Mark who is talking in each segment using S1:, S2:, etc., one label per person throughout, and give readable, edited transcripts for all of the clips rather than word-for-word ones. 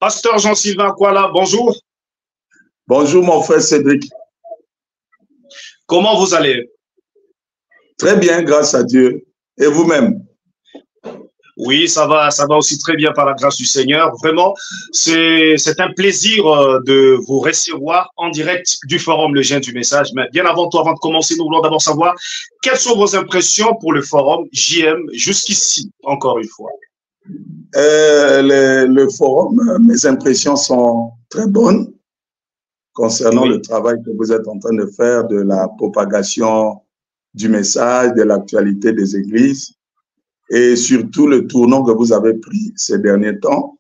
S1: Pasteur Jean-Sylvain Akwala, bonjour.
S2: Bonjour mon frère Cédric.
S1: Comment vous allez?
S2: Très bien, grâce à Dieu. Et vous-même?
S1: Oui, ça va aussi très bien par la grâce du Seigneur. Vraiment, c'est un plaisir de vous recevoir en direct du forum Le Gène du Message. Mais bien avant tout, avant de commencer, nous voulons d'abord savoir quelles sont vos impressions pour le forum JM jusqu'ici, encore une fois.
S2: Le forum, mes impressions sont très bonnes concernant le travail que vous êtes en train de faire de la propagation du message, de l'actualité des églises et surtout le tournant que vous avez pris ces derniers temps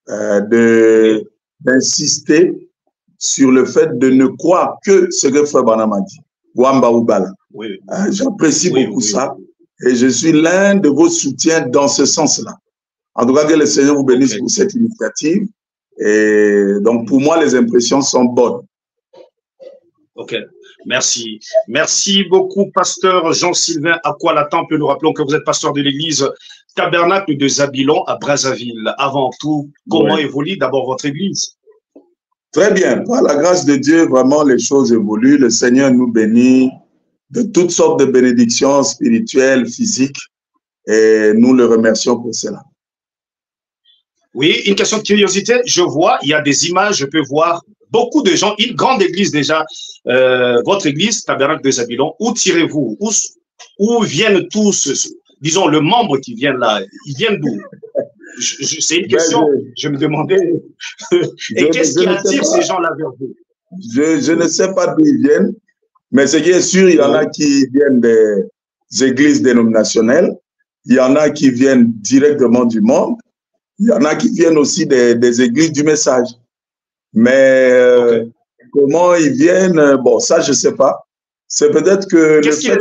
S2: d'insister sur le fait de ne croire que ce que Frère Branham a dit. Wamba ou Bala. J'apprécie beaucoup ça et je suis l'un de vos soutiens dans ce sens-là. En tout cas, que le Seigneur vous bénisse pour cette initiative. Et donc, pour moi, les impressions sont bonnes.
S1: Ok, merci. Merci beaucoup, pasteur Jean-Sylvain Akwala Temple. Nous rappelons que vous êtes pasteur de l'église Tabernacle de Zabilon à Brazzaville. Avant tout, comment évolue d'abord votre église?
S2: Très bien. Par la grâce de Dieu, vraiment, les choses évoluent. Le Seigneur nous bénit de toutes sortes de bénédictions spirituelles, physiques. Et nous le remercions pour cela.
S1: Oui, une question de curiosité. Je vois, il y a des images, je peux voir beaucoup de gens, une grande église déjà, votre église, Tabernacle de Zabilon. Où tirez-vous? Où viennent tous, disons, le membre qui vient là, ils viennent d'où? C'est une question, je me demandais. Et qu'est-ce qui attire ces gens-là vers vous?
S2: Je ne sais pas d'où ils viennent, mais ce qui est sûr, il y en a qui viennent des églises dénominationnelles, il y en a qui viennent directement du monde, il y en a qui viennent aussi des églises du message. Mais comment ils viennent, bon, ça, je ne sais pas. C'est peut-être que...
S1: Qu'est-ce qui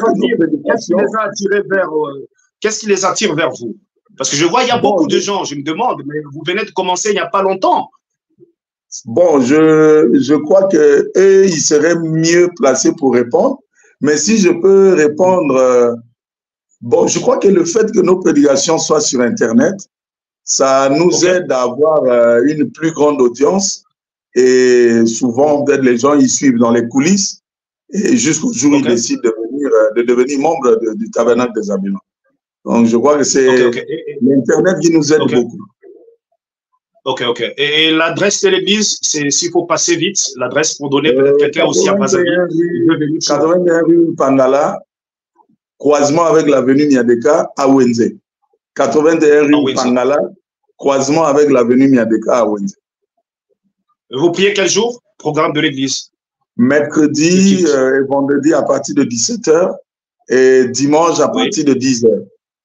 S1: les attire vers vous? Parce que je vois, il y a beaucoup de gens, je me demande, mais vous venez de commencer il n'y a pas longtemps.
S2: Bon, je crois qu'eux, ils seraient mieux placés pour répondre. Mais si je peux répondre, bon, je crois que le fait que nos prédications soient sur Internet, ça nous aide à avoir une plus grande audience et souvent, peut-être les gens y suivent dans les coulisses et jusqu'au jour où ils décident de devenir membres du Tabernacle des Zabilon. Donc, je crois que c'est l'Internet qui nous aide beaucoup.
S1: Ok. Et l'adresse de l'église, c'est s'il faut passer vite, l'adresse pour donner peut-être quelqu'un aussi à Brazzaville.
S2: 81 rue Pangala, croisement avec l'avenue Niadeka à Wenze. 81 rue Pangala, croisement avec l'avenue Niadeka à Wenze.
S1: Vous priez quel jour? Programme de l'église?
S2: Mercredi et vendredi à partir de 17h et dimanche à partir de 10h.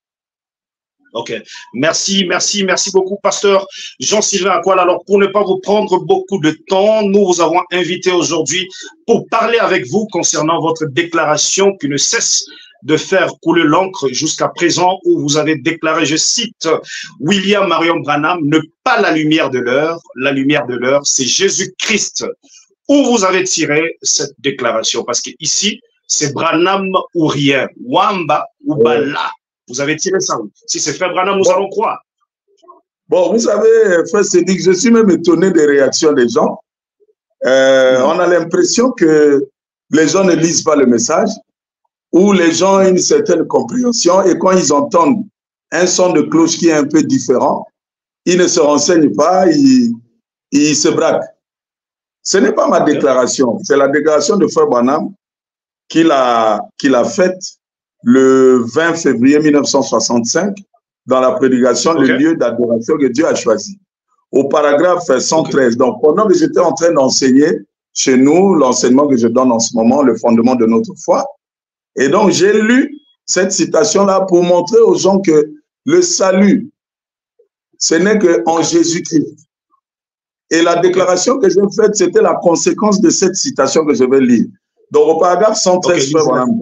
S1: Ok, merci beaucoup, pasteur Jean-Sylvain Akwala. Alors, pour ne pas vous prendre beaucoup de temps, nous vous avons invité aujourd'hui pour parler avec vous concernant votre déclaration qui ne cesse de faire couler l'encre jusqu'à présent, où vous avez déclaré, je cite, William Marion Branham, ne pas la lumière de l'heure, c'est Jésus-Christ. Où vous avez tiré cette déclaration? Parce que ici, c'est Branham ou rien, Wamba ou Bala. Vous avez tiré ça. Si c'est Frère Branham, nous allons croire.
S2: Bon, vous savez, Frère Cédric, je suis même étonné des réactions des gens. On a l'impression que les gens ne lisent pas le message ou les gens ont une certaine compréhension et quand ils entendent un son de cloche qui est un peu différent, ils ne se renseignent pas, ils se braquent. Ce n'est pas ma déclaration, c'est la déclaration de Frère Branham qu'il a faite le 20 février 1965, dans la prédication, le lieu d'adoration que Dieu a choisi. Au paragraphe 113. Donc, pendant que j'étais en train d'enseigner chez nous, l'enseignement que je donne en ce moment, le fondement de notre foi. Et donc, j'ai lu cette citation-là pour montrer aux gens que le salut, ce n'est qu'en Jésus-Christ. Et la déclaration que j'ai faite, c'était la conséquence de cette citation que je vais lire. Donc, au paragraphe 113,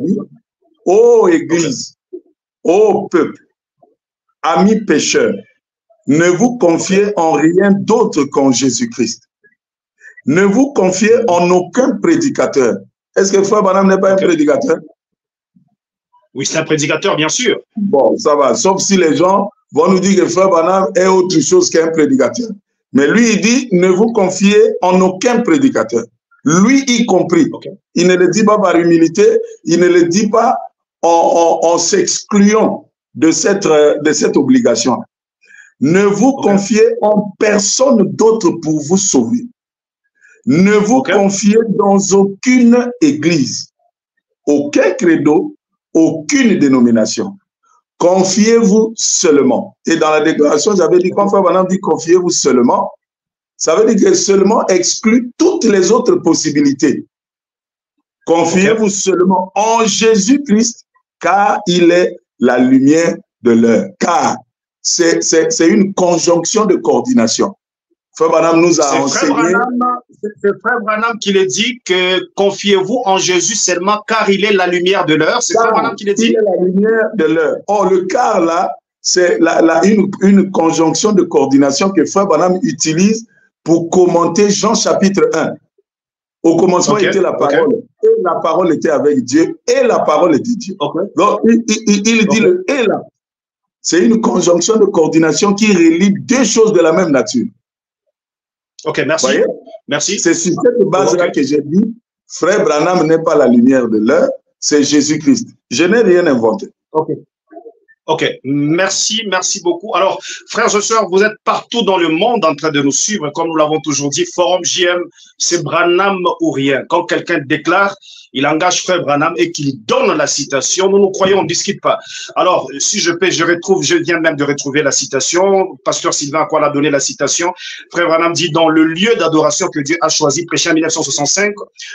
S2: ô Église, ô peuple, amis pécheurs, ne vous confiez en rien d'autre qu'en Jésus-Christ. Ne vous confiez en aucun prédicateur. Est-ce que Frère Branham n'est pas un prédicateur?
S1: Oui, c'est un prédicateur, bien sûr.
S2: Bon, ça va. Sauf si les gens vont nous dire que Frère Branham est autre chose qu'un prédicateur. Mais lui, il dit, ne vous confiez en aucun prédicateur. Lui y compris. Okay. Il ne le dit pas par humilité, il ne le dit pas en s'excluant de cette obligation. Ne vous confiez en personne d'autre pour vous sauver. Ne vous confiez dans aucune église, aucun credo, aucune dénomination. Confiez-vous seulement. Et dans la déclaration, j'avais dit, quand Frère Branham dit confiez-vous seulement, ça veut dire que seulement exclut toutes les autres possibilités. Confiez-vous seulement en Jésus-Christ, car il est la lumière de l'heure. Car c'est une conjonction de coordination. Frère Branham nous a enseigné.
S1: C'est Frère Branham qui le dit que confiez-vous en Jésus seulement car il est la lumière de l'heure. C'est Frère Branham qui le dit.
S2: Il est la lumière de l'heure. Or, le car là, c'est une conjonction de coordination que Frère Branham utilise pour commenter Jean chapitre 1. Au commencement était la parole. Et la parole était avec Dieu. Et la parole était Dieu. Donc, il dit le et là. C'est une conjonction de coordination qui relie deux choses de la même nature.
S1: Ok, merci. Merci.
S2: C'est sur cette base-là que j'ai dit, Frère Branham n'est pas la lumière de l'heure, c'est Jésus-Christ. Je n'ai rien inventé.
S1: Ok, merci beaucoup. Alors, frères et sœurs, vous êtes partout dans le monde en train de nous suivre, comme nous l'avons toujours dit, Forum JM, c'est Branham ou rien. Quand quelqu'un déclare, il engage Frère Branham et qu'il donne la citation, nous croyons, on ne discute pas. Alors, si je peux, je viens même de retrouver la citation. Pasteur Sylvain Akwala a donné la citation. Frère Branham dit, dans le lieu d'adoration que Dieu a choisi, prêché en 1965,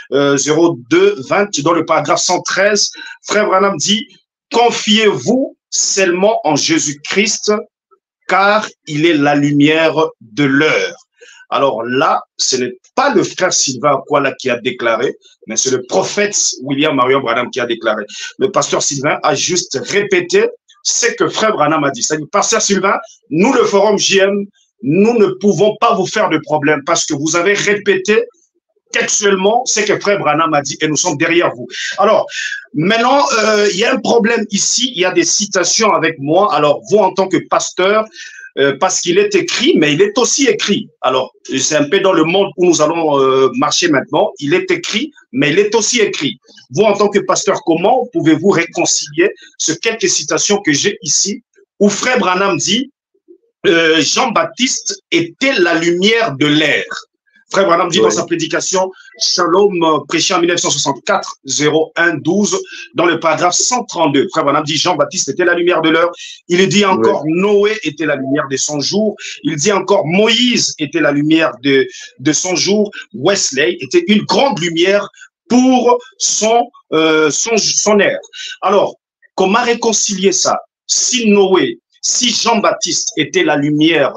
S1: 02-20, dans le paragraphe 113, Frère Branham dit, confiez-vous seulement en Jésus-Christ, car il est la lumière de l'heure. Alors là, ce n'est pas le frère Sylvain Akwala qui a déclaré, mais c'est le prophète William Marion Branham qui a déclaré. Le pasteur Sylvain a juste répété ce que frère Branham a dit. C'est-à-dire, pasteur Sylvain, nous, le Forum JM, nous ne pouvons pas vous faire de problème parce que vous avez répété textuellement ce que frère Branham a dit et nous sommes derrière vous. Alors, maintenant, il y a un problème ici, il y a des citations avec moi. Alors, vous, en tant que pasteur, parce qu'il est écrit, mais il est aussi écrit. Alors, c'est un peu dans le monde où nous allons marcher maintenant. Il est écrit, mais il est aussi écrit. Vous, en tant que pasteur, comment pouvez-vous réconcilier ces quelques citations que j'ai ici, où frère Branham dit Jean-Baptiste était la lumière de l'ère. Frère Branham dit dans sa prédication Shalom, prêché en 1964, 01-12, dans le paragraphe 132. Frère Branham dit Jean-Baptiste était la lumière de l'heure. Il dit encore Noé était la lumière de son jour. Il dit encore Moïse était la lumière de son jour. Wesley était une grande lumière pour son ère. Alors, comment réconcilier ça? Si Noé, si Jean-Baptiste était la lumière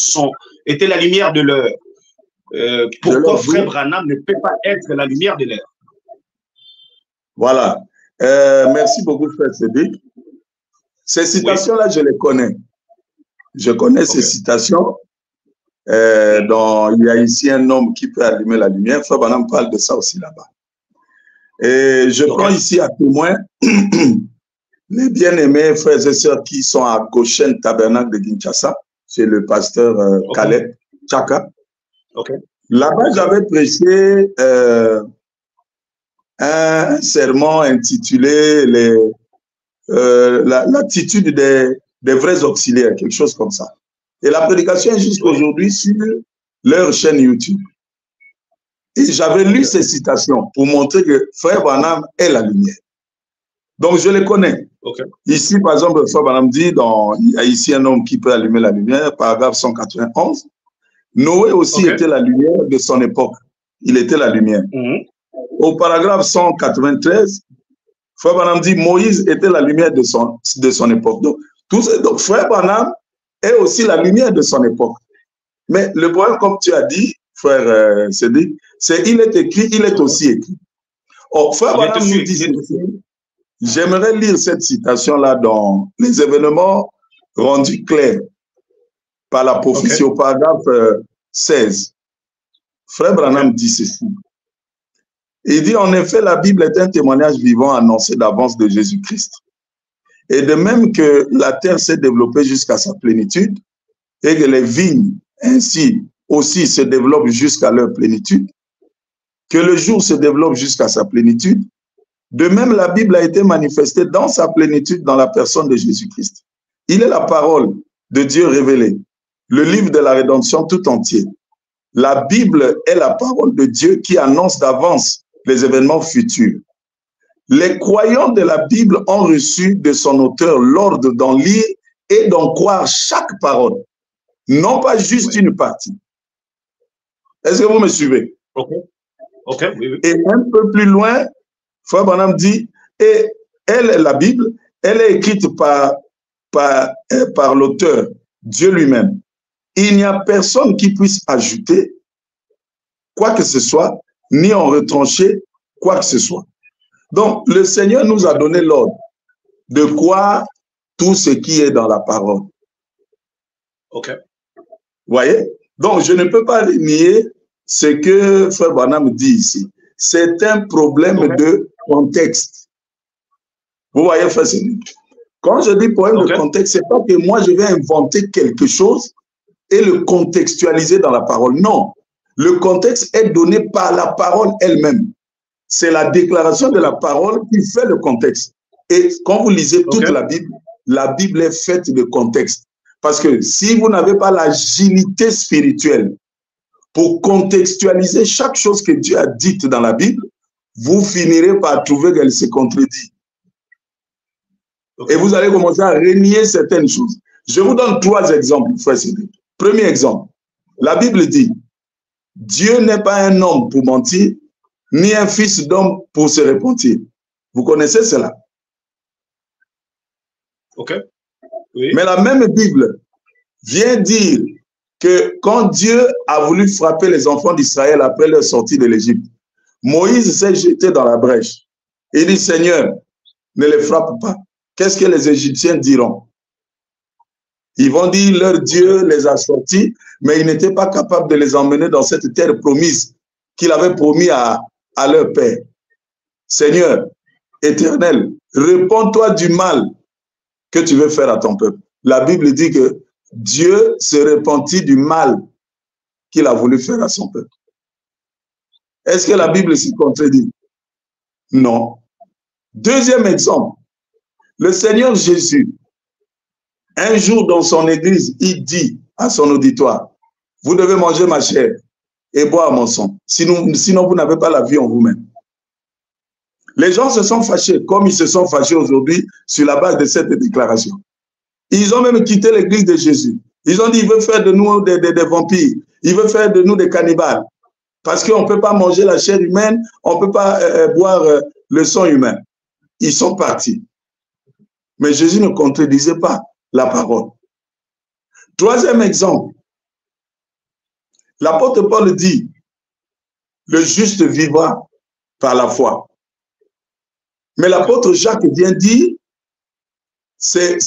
S1: de l'heure, pourquoi frère Branham ne peut pas être la lumière de l'heure?
S2: Voilà. Merci beaucoup, frère Cédric. Ces citations-là, je les connais. Je connais ces citations. Il y a ici un homme qui peut allumer la lumière. Frère Branham parle de ça aussi là-bas. Et je prends ici à témoin les bien-aimés frères et sœurs qui sont à Goshen Tabernacle de Kinshasa, c'est le pasteur Caleb Chaka. Là-bas, j'avais prêché un sermon intitulé l'attitude des vrais auxiliaires, quelque chose comme ça. Et la prédication est jusqu'aujourd'hui sur leur chaîne YouTube. Et j'avais lu ces citations pour montrer que frère Branham est la lumière. Donc, je les connais. Ici, par exemple, frère Branham dit, il y a ici un homme qui peut allumer la lumière, paragraphe 191. Noé aussi était la lumière de son époque. Il était la lumière. Au paragraphe 193, frère Branham dit Moïse était la lumière de son époque. Donc, frère Branham est aussi la lumière de son époque. Mais le problème, comme tu as dit, frère Cédric, c'est il est écrit, il est aussi écrit. Or, frère Branham nous dit ceci. J'aimerais lire cette citation-là dans les événements rendus clairs par la prophétie au paragraphe 16. Frère Branham dit ceci. Il dit, en effet, la Bible est un témoignage vivant annoncé d'avance de Jésus-Christ. Et de même que la terre s'est développée jusqu'à sa plénitude et que les vignes ainsi aussi se développent jusqu'à leur plénitude, que le jour se développe jusqu'à sa plénitude, de même la Bible a été manifestée dans sa plénitude dans la personne de Jésus-Christ. Il est la parole de Dieu révélée, le livre de la rédemption tout entier. La Bible est la parole de Dieu qui annonce d'avance les événements futurs. Les croyants de la Bible ont reçu de son auteur l'ordre d'en lire et d'en croire chaque parole, non pas juste une partie. Est-ce que vous me suivez?
S1: Ok. Ok, oui, oui.
S2: Et un peu plus loin, Frère Branham dit, et elle, la Bible, elle est écrite par l'auteur, Dieu lui-même. Il n'y a personne qui puisse ajouter quoi que ce soit, ni en retrancher quoi que ce soit. Donc, le Seigneur nous a donné l'ordre de croire tout ce qui est dans la parole.
S1: Ok.
S2: Vous voyez? Donc, je ne peux pas nier ce que Frère Branham dit ici. C'est un problème de contexte. Vous voyez, Frère Cédric? Quand je dis problème de contexte, ce n'est pas que moi je vais inventer quelque chose et le contextualiser dans la parole. Non. Le contexte est donné par la parole elle-même. C'est la déclaration de la parole qui fait le contexte. Et quand vous lisez toute la Bible est faite de contexte. Parce que si vous n'avez pas l'agilité spirituelle pour contextualiser chaque chose que Dieu a dite dans la Bible, vous finirez par trouver qu'elle se contredit. Et vous allez commencer à renier certaines choses. Je vous donne 3 exemples, frère Cédric. Premier exemple, la Bible dit, Dieu n'est pas un homme pour mentir, ni un fils d'homme pour se repentir. Vous connaissez cela?
S1: Ok. Oui.
S2: Mais la même Bible vient dire que quand Dieu a voulu frapper les enfants d'Israël après leur sortie de l'Égypte, Moïse s'est jeté dans la brèche. Il dit, Seigneur, ne les frappe pas. Qu'est-ce que les Égyptiens diront? Ils vont dire, leur Dieu les a sortis, mais il n'était pas capable de les emmener dans cette terre promise qu'il avait promis à leur père. Seigneur, Éternel, réponds-toi du mal que tu veux faire à ton peuple. La Bible dit que Dieu se repentit du mal qu'il a voulu faire à son peuple. Est-ce que la Bible s'y contredit? Non. Deuxième exemple, le Seigneur Jésus, un jour dans son église, il dit à son auditoire, vous devez manger ma chair et boire mon sang, sinon vous n'avez pas la vie en vous-même. Les gens se sont fâchés, comme ils se sont fâchés aujourd'hui sur la base de cette déclaration. Ils ont même quitté l'église de Jésus. Ils ont dit, il veut faire de nous des vampires, il veut faire de nous des cannibales, parce qu'on ne peut pas manger la chair humaine, on ne peut pas boire le sang humain. Ils sont partis. Mais Jésus ne contredisait pas la parole. Troisième exemple, l'apôtre Paul dit, le juste vivra par la foi. Mais l'apôtre Jacques vient dire, ce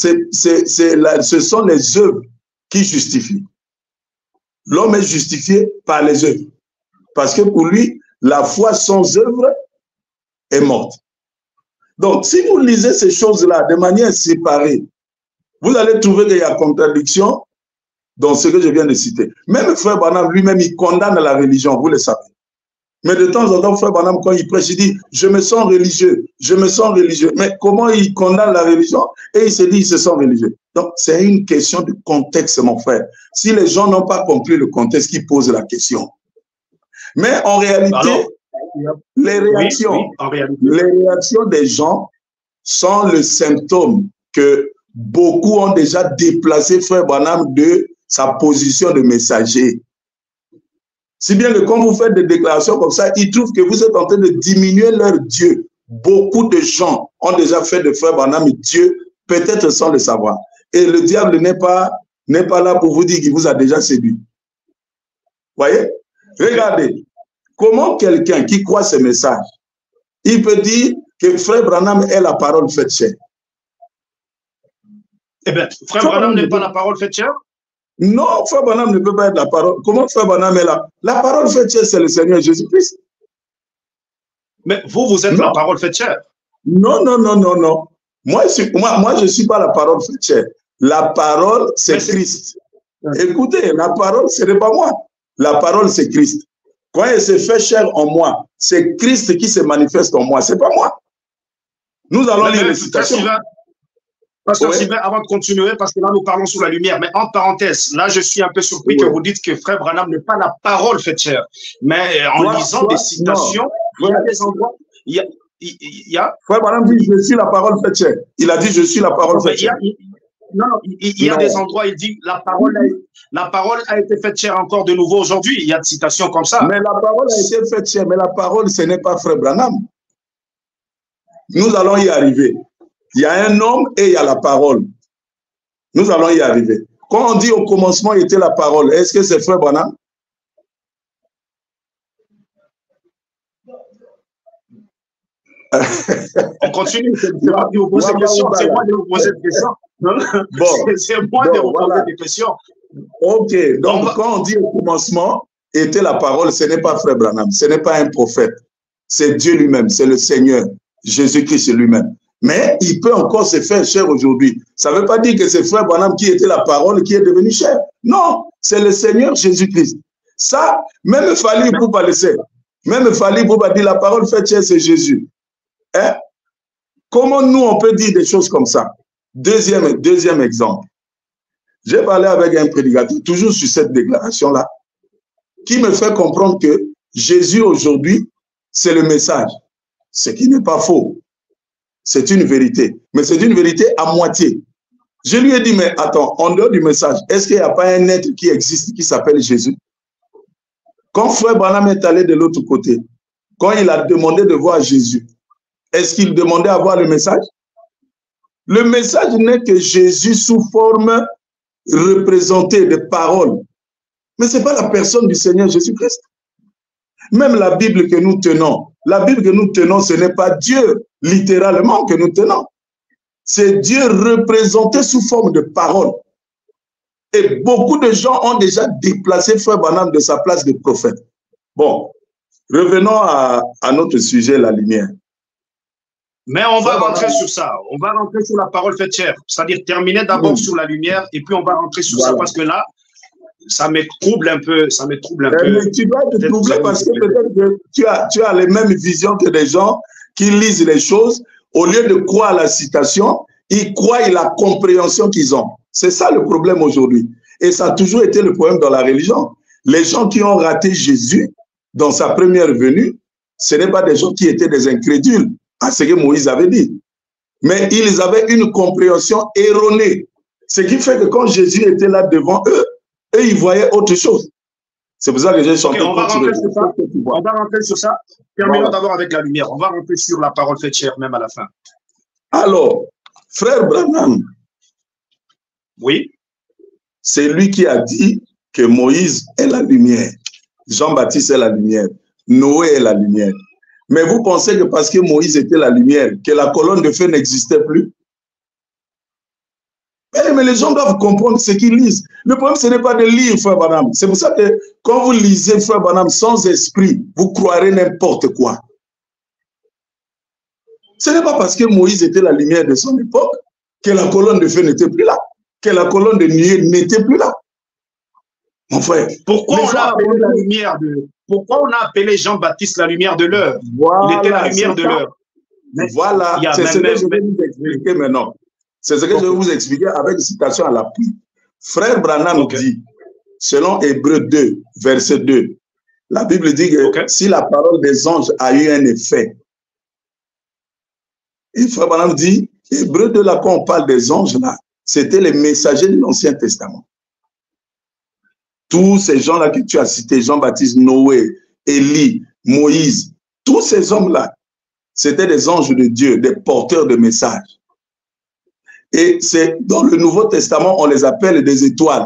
S2: sont les œuvres qui justifient. L'homme est justifié par les œuvres. Parce que pour lui, la foi sans œuvre est morte. Donc, si vous lisez ces choses-là de manière séparée, vous allez trouver qu'il y a contradiction dans ce que je viens de citer. Même Frère Branham lui-même, il condamne la religion, vous le savez. Mais de temps en temps, Frère Branham, quand il prêche, il dit « je me sens religieux, je me sens religieux ». Mais comment il condamne la religion? Et il se dit « il se sent religieux ». Donc, c'est une question de contexte, mon frère. Si les gens n'ont pas compris le contexte, ils posent la question. Mais en réalité, les réactions des gens sont le symptôme que beaucoup ont déjà déplacé Frère Branham de sa position de messager. Si bien que quand vous faites des déclarations comme ça, ils trouvent que vous êtes en train de diminuer leur Dieu. Beaucoup de gens ont déjà fait de Frère Branham Dieu, peut-être sans le savoir. Et le diable n'est pas là pour vous dire qu'il vous a déjà séduit. Vous voyez? Regardez, comment quelqu'un qui croit ce message, il peut dire que Frère Branham est la parole faite chair.
S1: Eh bien, Frère Branham n'est pas la parole faite chair?
S2: Non, Frère Branham ne peut pas être la parole. Comment Frère Branham est là? La parole faite chair, c'est le Seigneur Jésus-Christ.
S1: Mais vous êtes la parole faite chair.
S2: Non, non, non, non, non. Moi, je ne suis pas la parole faite chair. La parole, c'est Christ. Écoutez, la parole, ce n'est pas moi. La parole, c'est Christ. Quand il se fait chair en moi, c'est Christ qui se manifeste en moi. Ce n'est pas moi. Nous allons lire les citations.
S1: Pasteur Sylvain, avant de continuer, parce que là, nous parlons sur la lumière, mais en parenthèse, là, je suis un peu surpris que vous dites que Frère Branham n'est pas la parole faite chair. Mais en lisant des citations, il y a des endroits...
S2: Frère Branham dit, je suis la parole faite chair. Il a dit, je suis la parole faite chair.
S1: Non, il y a des endroits, il dit, la parole a été faite chair encore de nouveau aujourd'hui. Il y a des citations comme ça.
S2: Mais la parole a été faite chair, mais la parole, ce n'est pas Frère Branham. Nous allons y arriver. Il y a un homme et il y a la parole. Nous allons y arriver. Quand on dit au commencement était la parole, est-ce que c'est Frère Branham?
S1: On continue. C'est moi de vous poser des questions. C'est moi de vous poser des questions. C'est moi de vous poser des questions.
S2: Ok. Donc, quand on dit au commencement était la parole, ce n'est pas Frère Branham. Ce n'est pas un prophète. C'est Dieu lui-même. C'est le Seigneur. Jésus-Christ lui-même. Mais il peut encore se faire chair aujourd'hui. Ça ne veut pas dire que c'est Frère Branham qui était la parole qui est devenu chair. Non, c'est le Seigneur Jésus-Christ. Ça, même Fali Bouba le sait. Même Fali Bouba dit la parole faite chair, c'est Jésus. Hein? Comment nous, on peut dire des choses comme ça? Deuxième exemple. J'ai parlé avec un prédicateur, toujours sur cette déclaration-là, qui me fait comprendre que Jésus aujourd'hui, c'est le message. Ce qui n'est pas faux. C'est une vérité. Mais c'est une vérité à moitié. Je lui ai dit, mais attends, en dehors du message, est-ce qu'il n'y a pas un être qui existe qui s'appelle Jésus? Quand Frère Branham est allé de l'autre côté, quand il a demandé de voir Jésus, est-ce qu'il demandait à voir le message? Le message n'est que Jésus sous forme représentée de paroles. Mais ce n'est pas la personne du Seigneur Jésus-Christ. Même la Bible que nous tenons, ce n'est pas Dieu littéralement que nous tenons. C'est Dieu représenté sous forme de parole. Et beaucoup de gens ont déjà déplacé Frère Branham de sa place de prophète. Bon, revenons à notre sujet, la lumière.
S1: Mais on va rentrer sur ça. On va rentrer sur la parole faite chair. C'est-à-dire terminer d'abord sur la lumière et puis on va rentrer sur ça parce que là, ça me trouble un peu.
S2: Mais tu dois te troubler parce que peut-être que tu as les mêmes visions que des gens qui lisent les choses. Au lieu de croire à la citation, ils croient à la compréhension qu'ils ont. C'est ça le problème aujourd'hui. Et ça a toujours été le problème dans la religion. Les gens qui ont raté Jésus dans sa première venue, ce n'est pas des gens qui étaient des incrédules à ce que Moïse avait dit. Mais ils avaient une compréhension erronée. Ce qui fait que quand Jésus était là devant eux, ils voyaient autre chose. C'est pour ça que j'ai chanté.
S1: On va rentrer sur ça. Terminons d'abord avec la lumière. On va rentrer sur la parole faite chair, même à la fin.
S2: Alors, Frère Branham,
S1: oui,
S2: c'est lui qui a dit que Moïse est la lumière, Jean-Baptiste est la lumière, Noé est la lumière. Mais vous pensez que parce que Moïse était la lumière, que la colonne de feu n'existait plus? Mais les gens doivent comprendre ce qu'ils lisent. Le problème, ce n'est pas de lire, Frère Branham. C'est pour ça que quand vous lisez Frère Branham sans esprit, vous croirez n'importe quoi. Ce n'est pas parce que Moïse était la lumière de son époque que la colonne de feu n'était plus là, que la colonne de nuée n'était plus là. Mon frère,
S1: pourquoi on a appelé la lumière de... Pourquoi on a appelé Jean-Baptiste la lumière de l'heure? Voilà, il était la lumière de l'heure.
S2: Voilà, c'est ce que je vais vous expliquer maintenant. C'est ce que je vais vous expliquer avec une citation à l'appui. Frère Branham dit, selon Hébreux 2, verset 2, la Bible dit que si la parole des anges a eu un effet, et Frère Branham dit, Hébreux 2, là, quand on parle des anges, là, c'était les messagers de l'Ancien Testament. Tous ces gens-là que tu as cités, Jean-Baptiste, Noé, Élie, Moïse, tous ces hommes-là, c'était des anges de Dieu, des porteurs de messages. Et c'est dans le Nouveau Testament, on les appelle des étoiles.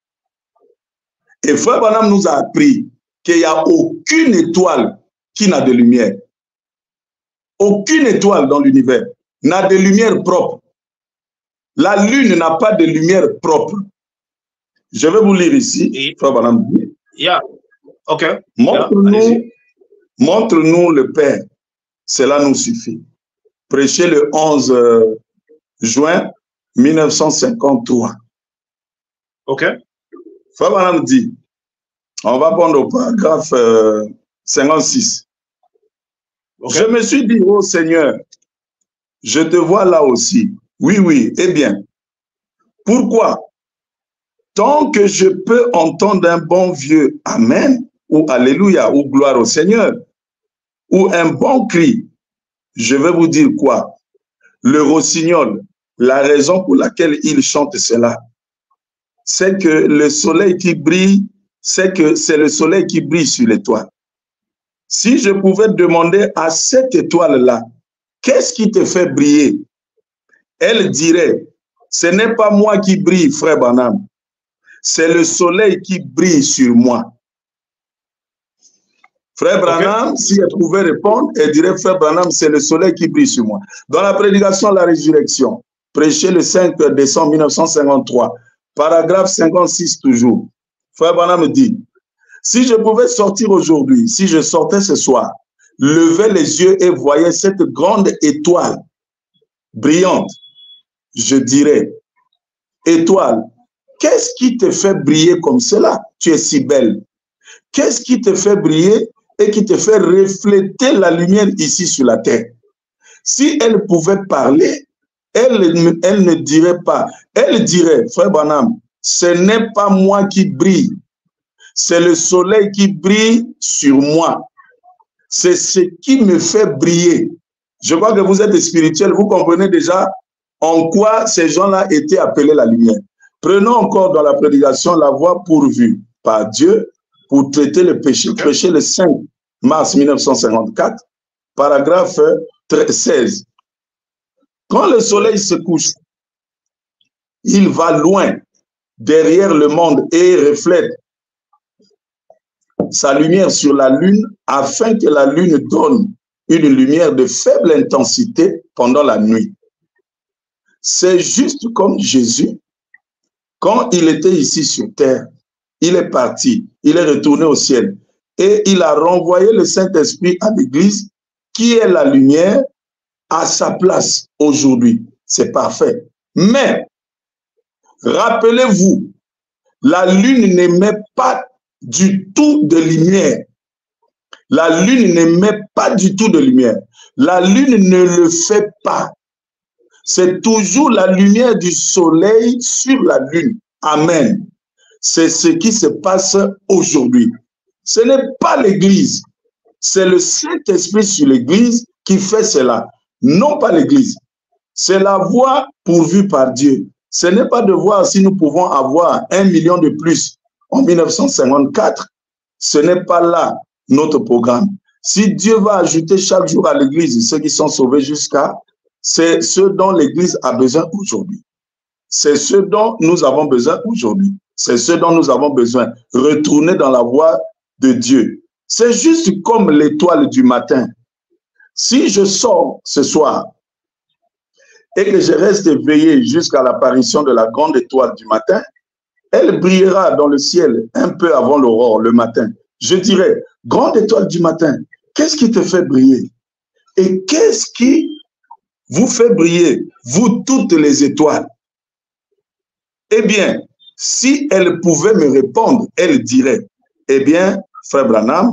S2: Et Frère Branham nous a appris qu'il n'y a aucune étoile qui n'a de lumière. Aucune étoile dans l'univers n'a de lumière propre. La lune n'a pas de lumière propre. Je vais vous lire ici. Frère Branham dit. Montre-nous le Père. Cela nous suffit. Prêché le 11 juin 1953.
S1: Frère
S2: Branham dit, On va prendre au paragraphe 56. Okay. Je me suis dit, oh Seigneur, je te vois là aussi. Oui, oui, eh bien, pourquoi? Tant que je peux entendre un bon vieux Amen, ou Alléluia, ou gloire au Seigneur, ou un bon cri, je vais vous dire quoi? Le rossignol, la raison pour laquelle il chante cela, c'est que le soleil qui brille, c'est que c'est le soleil qui brille sur l'étoile. Si je pouvais demander à cette étoile-là, qu'est-ce qui te fait briller? Elle dirait, ce n'est pas moi qui brille, frère Branham, c'est le soleil qui brille sur moi. Frère Branham, si elle pouvait répondre, elle dirait, frère Branham, c'est le soleil qui brille sur moi. Dans la prédication de la résurrection, prêchée le 5 décembre 1953, paragraphe 56 toujours, frère Branham dit, si je pouvais sortir aujourd'hui, si je sortais ce soir, lever les yeux et voyais cette grande étoile brillante, je dirais, étoile, qu'est-ce qui te fait briller comme cela? Tu es si belle. Qu'est-ce qui te fait briller et qui te fait refléter la lumière ici sur la terre? Si elle pouvait parler, elle ne dirait pas. Elle dirait, frère Branham, ce n'est pas moi qui brille, c'est le soleil qui brille sur moi. C'est ce qui me fait briller. Je crois que vous êtes spirituel, vous comprenez déjà en quoi ces gens-là étaient appelés la lumière. Prenons encore dans la prédication la voie pourvue par Dieu pour traiter le péché. Prêché le 5 mars 1954, paragraphe 16. Quand le soleil se couche, il va loin derrière le monde et reflète sa lumière sur la lune afin que la lune donne une lumière de faible intensité pendant la nuit. C'est juste comme Jésus, quand il était ici sur terre, il est parti, il est retourné au ciel et il a renvoyé le Saint-Esprit à l'Église qui est la lumière à sa place aujourd'hui. C'est parfait. Mais, rappelez-vous, la lune n'émet pas du tout de lumière. La lune n'émet pas du tout de lumière. La lune ne le fait pas. C'est toujours la lumière du soleil sur la lune. Amen. C'est ce qui se passe aujourd'hui. Ce n'est pas l'Église. C'est le Saint-Esprit sur l'Église qui fait cela. Non pas l'Église. C'est la voie pourvue par Dieu. Ce n'est pas de voir si nous pouvons avoir 1 million de plus en 1954. Ce n'est pas là notre programme. Si Dieu va ajouter chaque jour à l'Église ceux qui sont sauvés jusqu'à, c'est ce dont l'Église a besoin aujourd'hui. C'est ce dont nous avons besoin aujourd'hui. C'est ce dont nous avons besoin. Retourner dans la voie de Dieu. C'est juste comme l'étoile du matin. Si je sors ce soir et que je reste éveillé jusqu'à l'apparition de la grande étoile du matin, elle brillera dans le ciel un peu avant l'aurore le matin. Je dirais, grande étoile du matin, qu'est-ce qui te fait briller? Et qu'est-ce qui vous fait briller, vous toutes les étoiles? Eh bien, si elle pouvait me répondre, elle dirait, eh bien, frère Branham,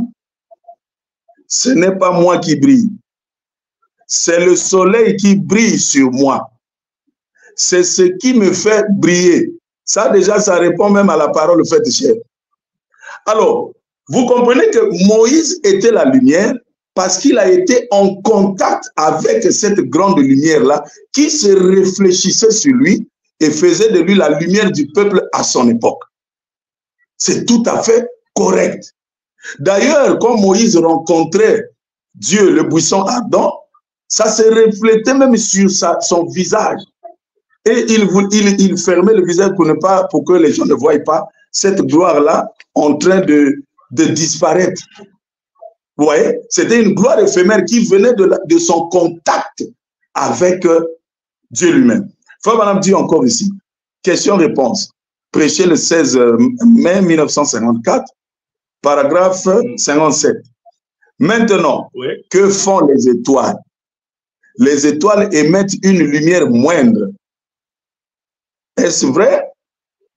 S2: ce n'est pas moi qui brille, c'est le soleil qui brille sur moi. C'est ce qui me fait briller. Ça déjà, ça répond même à la parole faite chair. Alors, vous comprenez que Moïse était la lumière parce qu'il a été en contact avec cette grande lumière-là qui se réfléchissait sur lui et faisait de lui la lumière du peuple à son époque. C'est tout à fait correct. D'ailleurs, quand Moïse rencontrait Dieu, le buisson ardent, ça se reflétait même sur son visage. Et il fermait le visage pour que les gens ne voient pas cette gloire-là en train de disparaître. Vous voyez, c'était une gloire éphémère qui venait de son contact avec Dieu lui-même. Frère Branham dit encore ici, question-réponse, prêché le 16 mai 1954, paragraphe 57. Maintenant, oui. Que font les étoiles? Les étoiles émettent une lumière moindre. Est-ce vrai?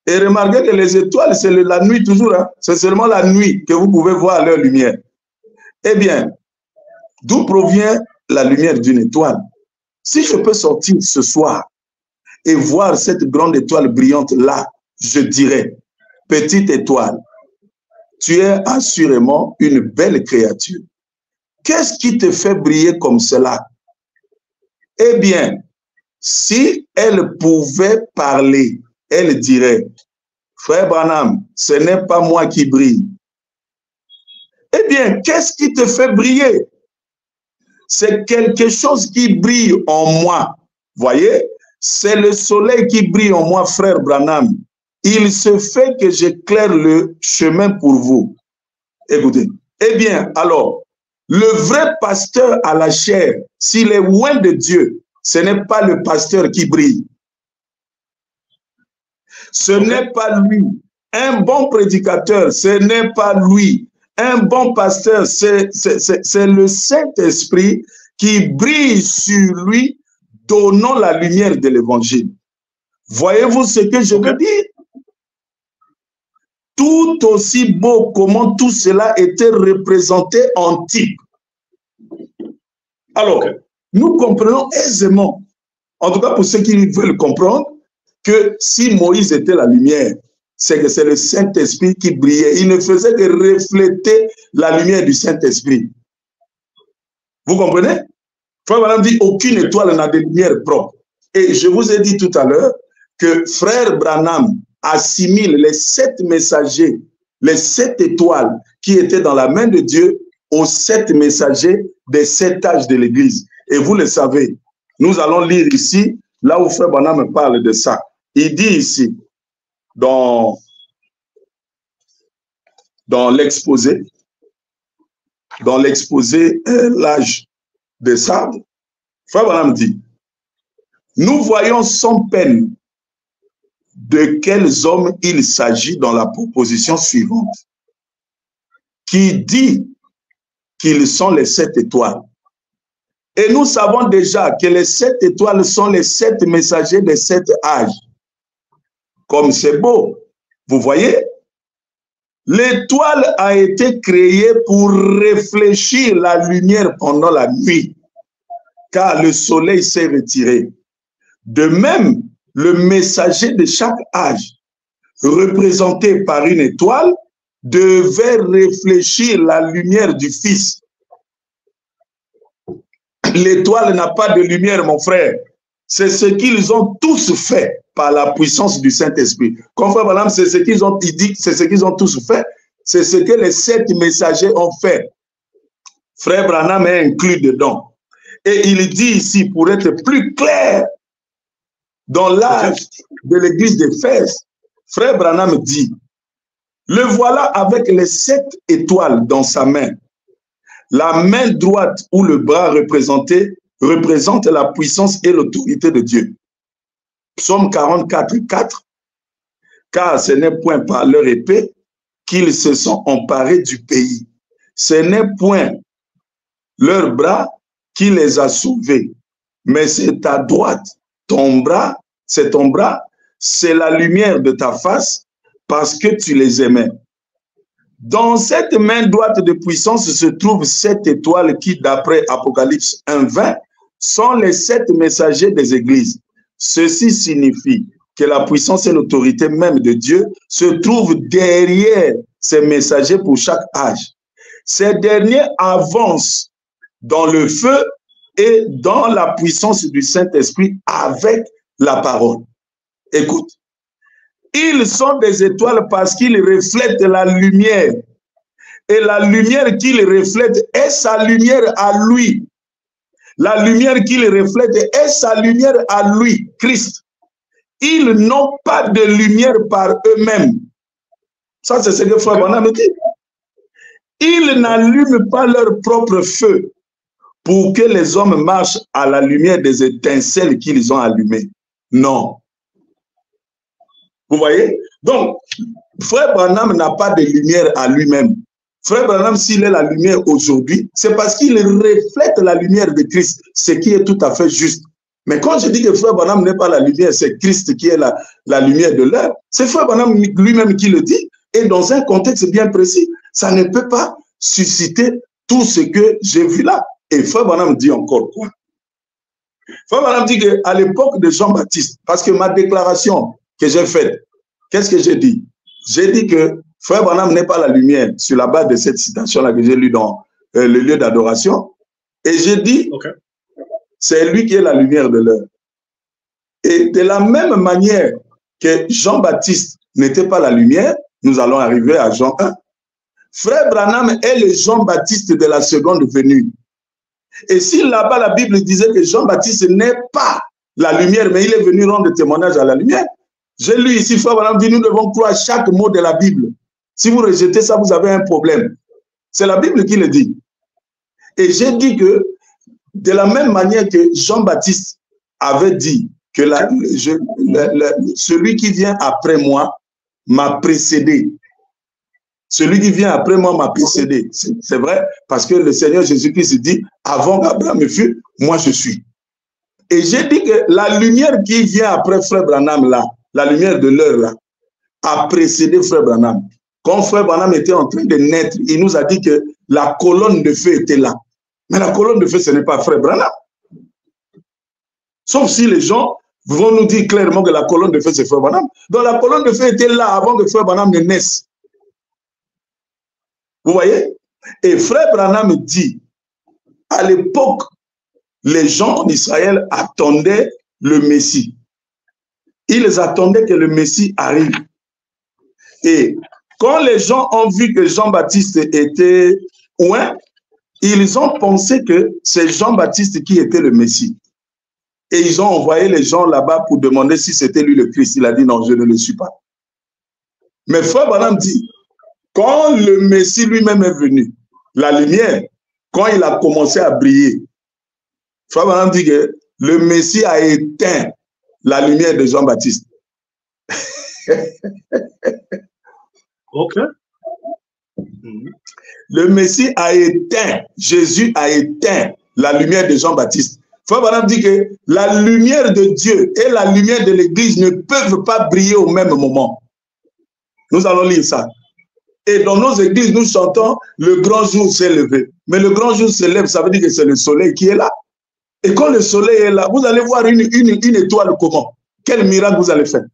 S2: Et remarquez que les étoiles, c'est la nuit toujours. Hein? C'est seulement la nuit que vous pouvez voir leur lumière. Eh bien, d'où provient la lumière d'une étoile? Si je peux sortir ce soir et voir cette grande étoile brillante là, je dirais, petite étoile, tu es assurément une belle créature. Qu'est-ce qui te fait briller comme cela? Eh bien, si elle pouvait parler, elle dirait, frère Branham, ce n'est pas moi qui brille. Eh bien, qu'est-ce qui te fait briller? C'est quelque chose qui brille en moi. Voyez, c'est le soleil qui brille en moi, frère Branham. Il se fait que j'éclaire le chemin pour vous. Écoutez. Eh bien, alors, le vrai pasteur à la chair, s'il est loin de Dieu, ce n'est pas le pasteur qui brille. Ce n'est pas lui. Un bon prédicateur, ce n'est pas lui. Un bon pasteur, c'est le Saint-Esprit qui brille sur lui, donnant la lumière de l'évangile. Voyez-vous ce que je veux dire? Tout aussi beau comment tout cela était représenté en type. Alors, nous comprenons aisément, en tout cas pour ceux qui veulent comprendre, que si Moïse était la lumière, c'est que c'est le Saint-Esprit qui brillait. Il ne faisait que refléter la lumière du Saint-Esprit. Vous comprenez? Frère Branham dit, aucune étoile n'a de lumière propre. Et je vous ai dit tout à l'heure que Frère Branham assimile les 7 messagers, les 7 étoiles qui étaient dans la main de Dieu aux 7 messagers des 7 âges de l'Église. Et vous le savez, nous allons lire ici, là où Frère Branham parle de ça. Il dit ici, dans l'exposé, l'âge des sables, Frère Branham dit, nous voyons sans peine de quels hommes il s'agit dans la proposition suivante, qui dit qu'ils sont les 7 étoiles. Et nous savons déjà que les 7 étoiles sont les 7 messagers des 7 âges. Comme c'est beau, vous voyez, l'étoile a été créée pour réfléchir la lumière pendant la nuit, car le soleil s'est retiré. De même, le messager de chaque âge, représenté par une étoile, devait réfléchir la lumière du Fils. L'étoile n'a pas de lumière, mon frère. C'est ce qu'ils ont tous fait par la puissance du Saint-Esprit. Comme Frère Branham, c'est ce qu'ils ont dit, c'est ce qu'ils ont tous fait. C'est ce que les 7 messagers ont fait. Frère Branham est inclus dedans. Et il dit ici, pour être plus clair, dans l'âge de l'église d'Éphèse, Frère Branham dit, le voilà avec les 7 étoiles dans sa main. La main droite ou le bras représente la puissance et l'autorité de Dieu. Psaume 44, 4. Car ce n'est point par leur épée qu'ils se sont emparés du pays. Ce n'est point leur bras qui les a sauvés, mais c'est ta droite, ton bras, c'est ton bras, c'est la lumière de ta face parce que tu les aimais. Dans cette main droite de puissance se trouvent 7 étoiles qui, d'après Apocalypse 1:20, sont les 7 messagers des églises. Ceci signifie que la puissance et l'autorité même de Dieu se trouvent derrière ces messagers pour chaque âge. Ces derniers avancent dans le feu et dans la puissance du Saint-Esprit avec la parole. Écoute. Ils sont des étoiles parce qu'ils reflètent la lumière. Et la lumière qu'ils reflètent est sa lumière à lui. La lumière qu'ils reflètent est sa lumière à lui, Christ. Ils n'ont pas de lumière par eux-mêmes. Ça, c'est ce que Frère Branham dit. Ils n'allument pas leur propre feu pour que les hommes marchent à la lumière des étincelles qu'ils ont allumées. Non. Vous voyez? Donc, Frère Branham n'a pas de lumière à lui-même. Frère Branham, s'il est la lumière aujourd'hui, c'est parce qu'il reflète la lumière de Christ, ce qui est tout à fait juste. Mais quand je dis que Frère Branham n'est pas la lumière, c'est Christ qui est la lumière de l'heure, c'est Frère Branham lui-même qui le dit, et dans un contexte bien précis. Ça ne peut pas susciter tout ce que j'ai vu là. Et Frère Branham dit encore quoi? Frère Branham dit qu'à l'époque de Jean-Baptiste, parce que ma déclaration que j'ai faite, qu'est-ce que j'ai dit? J'ai dit que Frère Branham n'est pas la lumière sur la base de cette citation-là que j'ai lue dans le lieu d'adoration. Et j'ai dit, c'est lui qui est la lumière de l'heure. Et de la même manière que Jean-Baptiste n'était pas la lumière, nous allons arriver à Jean 1. Frère Branham est le Jean-Baptiste de la seconde venue. Et si là-bas la Bible disait que Jean-Baptiste n'est pas la lumière, mais il est venu rendre témoignage à la lumière, j'ai lu ici, Frère Branham dit, nous devons croire chaque mot de la Bible. Si vous rejetez ça, vous avez un problème. C'est la Bible qui le dit. Et j'ai dit que, de la même manière que Jean-Baptiste avait dit que celui qui vient après moi m'a précédé. Celui qui vient après moi m'a précédé. C'est vrai, parce que le Seigneur Jésus-Christ dit, avant qu'Abraham fût, moi je suis. Et j'ai dit que la lumière qui vient après Frère Branham là, la lumière de l'heure là, a précédé Frère Branham. Quand Frère Branham était en train de naître, il nous a dit que la colonne de feu était là. Mais la colonne de feu, ce n'est pas Frère Branham. Sauf si les gens vont nous dire clairement que la colonne de feu, c'est Frère Branham. Donc la colonne de feu était là avant que Frère Branham ne naisse. Vous voyez? Et Frère Branham dit, à l'époque, les gens en Israël attendaient le Messie. Ils attendaient que le Messie arrive. Et quand les gens ont vu que Jean-Baptiste était loin, ils ont pensé que c'est Jean-Baptiste qui était le Messie. Et ils ont envoyé les gens là-bas pour demander si c'était lui le Christ. Il a dit non, je ne le suis pas. Mais Frère Branham dit, quand le Messie lui-même est venu, la lumière, quand il a commencé à briller, Frère Branham dit que le Messie a éteint la lumière de Jean-Baptiste.
S1: Ok.
S2: Le Messie a éteint, Jésus a éteint la lumière de Jean-Baptiste. Frère Branham dit que la lumière de Dieu et la lumière de l'Église ne peuvent pas briller au même moment. Nous allons lire ça. Et dans nos églises, nous chantons « Le grand jour s'est levé ». Mais le grand jour se lève, ça veut dire que c'est le soleil qui est là. Et quand le soleil est là, vous allez voir une étoile comment? Quel miracle vous allez faire?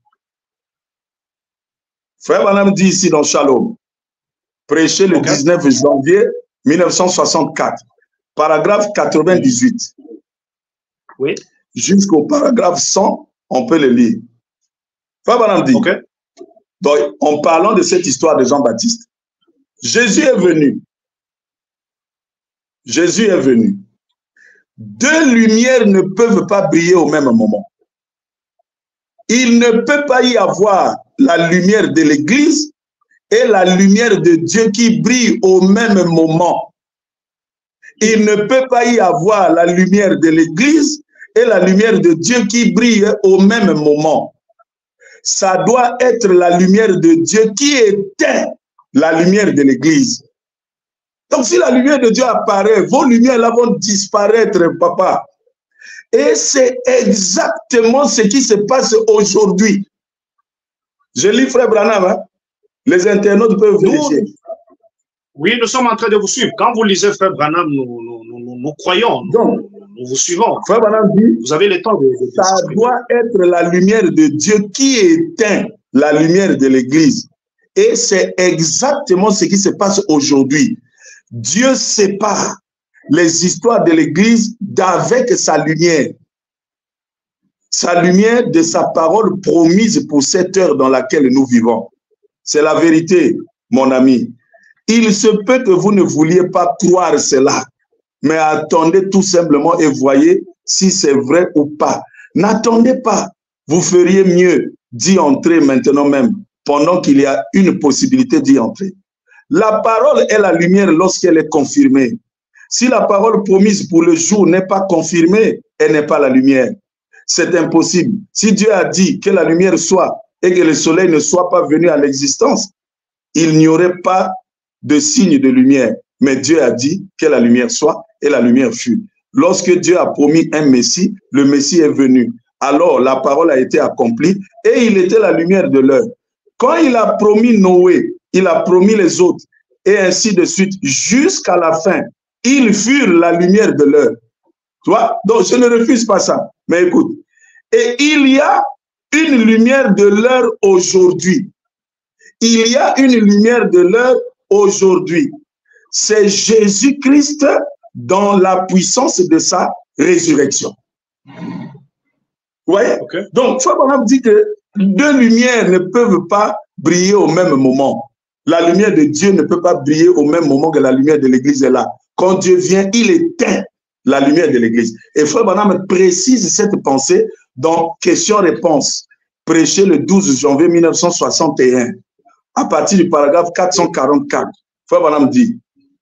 S2: Frère Branham dit ici dans Shalom, prêché le 19 janvier 1964, paragraphe 98.
S1: Oui.
S2: Jusqu'au paragraphe 100, on peut le lire. Frère Branham dit, donc, en parlant de cette histoire de Jean-Baptiste, Jésus est venu. Jésus est venu. Deux lumières ne peuvent pas briller au même moment. Il ne peut pas y avoir la lumière de l'Église et la lumière de Dieu qui brille au même moment. Il ne peut pas y avoir la lumière de l'Église et la lumière de Dieu qui brille au même moment. Ça doit être la lumière de Dieu qui éteint la lumière de l'Église. Donc si la lumière de Dieu apparaît, vos lumières là vont disparaître, papa. Et c'est exactement ce qui se passe aujourd'hui. Je lis Frère Branham, hein? Les internautes peuvent vérifier.
S1: Oui, nous sommes en train de vous suivre. Quand vous lisez Frère Branham, nous croyons, nous vous suivons.
S2: Frère Branham dit,
S1: vous avez le temps de
S2: ça doit être la lumière de Dieu qui éteint la lumière de l'Église. Et c'est exactement ce qui se passe aujourd'hui. Dieu sépare les histoires de l'Église d'avec sa lumière. Sa lumière de sa parole promise pour cette heure dans laquelle nous vivons. C'est la vérité, mon ami. Il se peut que vous ne vouliez pas croire cela, mais attendez tout simplement et voyez si c'est vrai ou pas. N'attendez pas. Vous feriez mieux d'y entrer maintenant même, pendant qu'il y a une possibilité d'y entrer. La parole est la lumière lorsqu'elle est confirmée. Si la parole promise pour le jour n'est pas confirmée, elle n'est pas la lumière. C'est impossible. Si Dieu a dit que la lumière soit et que le soleil ne soit pas venu à l'existence, il n'y aurait pas de signe de lumière. Mais Dieu a dit que la lumière soit et la lumière fut. lorsque Dieu a promis un Messie, le Messie est venu. Alors, la parole a été accomplie et il était la lumière de l'heure. Quand il a promis Noé, il a promis les autres, et ainsi de suite, jusqu'à la fin, ils furent la lumière de l'heure. Tu vois? Donc, je ne refuse pas ça. Mais écoute, et il y a une lumière de l'heure aujourd'hui. Il y a une lumière de l'heure aujourd'hui. C'est Jésus-Christ dans la puissance de sa résurrection. Vous voyez? Okay. Donc, Frère Branham dit que deux lumières ne peuvent pas briller au même moment. La lumière de Dieu ne peut pas briller au même moment que la lumière de l'Église est là. Quand Dieu vient, il éteint la lumière de l'Église. Et Frère Branham précise cette pensée dans Question-réponse, prêché le 12 janvier 1961, à partir du paragraphe 444. Frère Branham dit,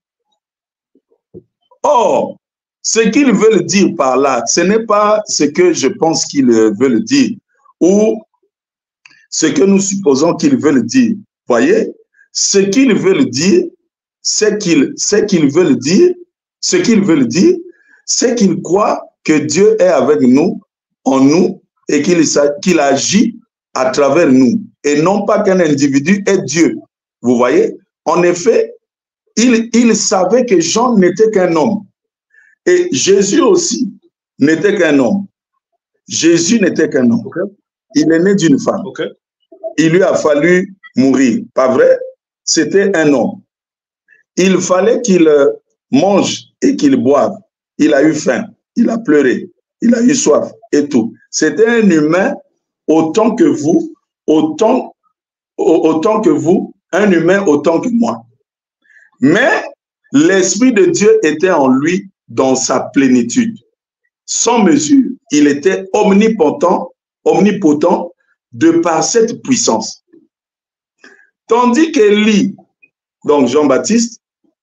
S2: or, ce qu'ils veulent dire par là, ce n'est pas ce que je pense qu'ils veulent dire, ou ce que nous supposons qu'ils veulent dire. Voyez, ce qu'ils veulent dire, c'est qu'ils veulent croient que Dieu est avec nous, en nous, et qu'il agit à travers nous, et non pas qu'un individu est Dieu. Vous voyez, en effet, il savait que Jean n'était qu'un homme. Et Jésus aussi n'était qu'un homme. Jésus n'était qu'un homme. Okay. Il est né d'une femme. Okay. Il lui a fallu mourir. Pas vrai? C'était un homme. Il fallait qu'il mange et qu'il boive. Il a eu faim. Il a pleuré. Il a eu soif et tout. C'était un humain autant que vous, autant que vous, un humain autant que moi. Mais l'Esprit de Dieu était en lui dans sa plénitude. Sans mesure, il était omnipotent de par cette puissance. Tandis qu'Élie, donc Jean-Baptiste,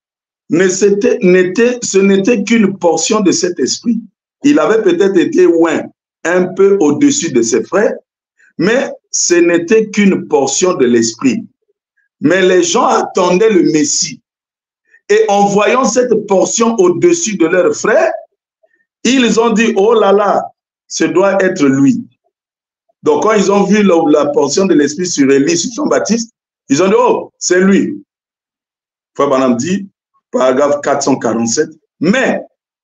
S2: ce n'était qu'une portion de cet esprit. Il avait peut-être été oint un peu au-dessus de ses frères, mais ce n'était qu'une portion de l'esprit. Mais les gens attendaient le Messie. Et en voyant cette portion au-dessus de leurs frères, ils ont dit, oh là là, ce doit être lui. Donc quand ils ont vu la portion de l'esprit sur Élie, sur Jean-Baptiste, ils ont dit, oh, c'est lui. Frère Branham dit, paragraphe 447, mais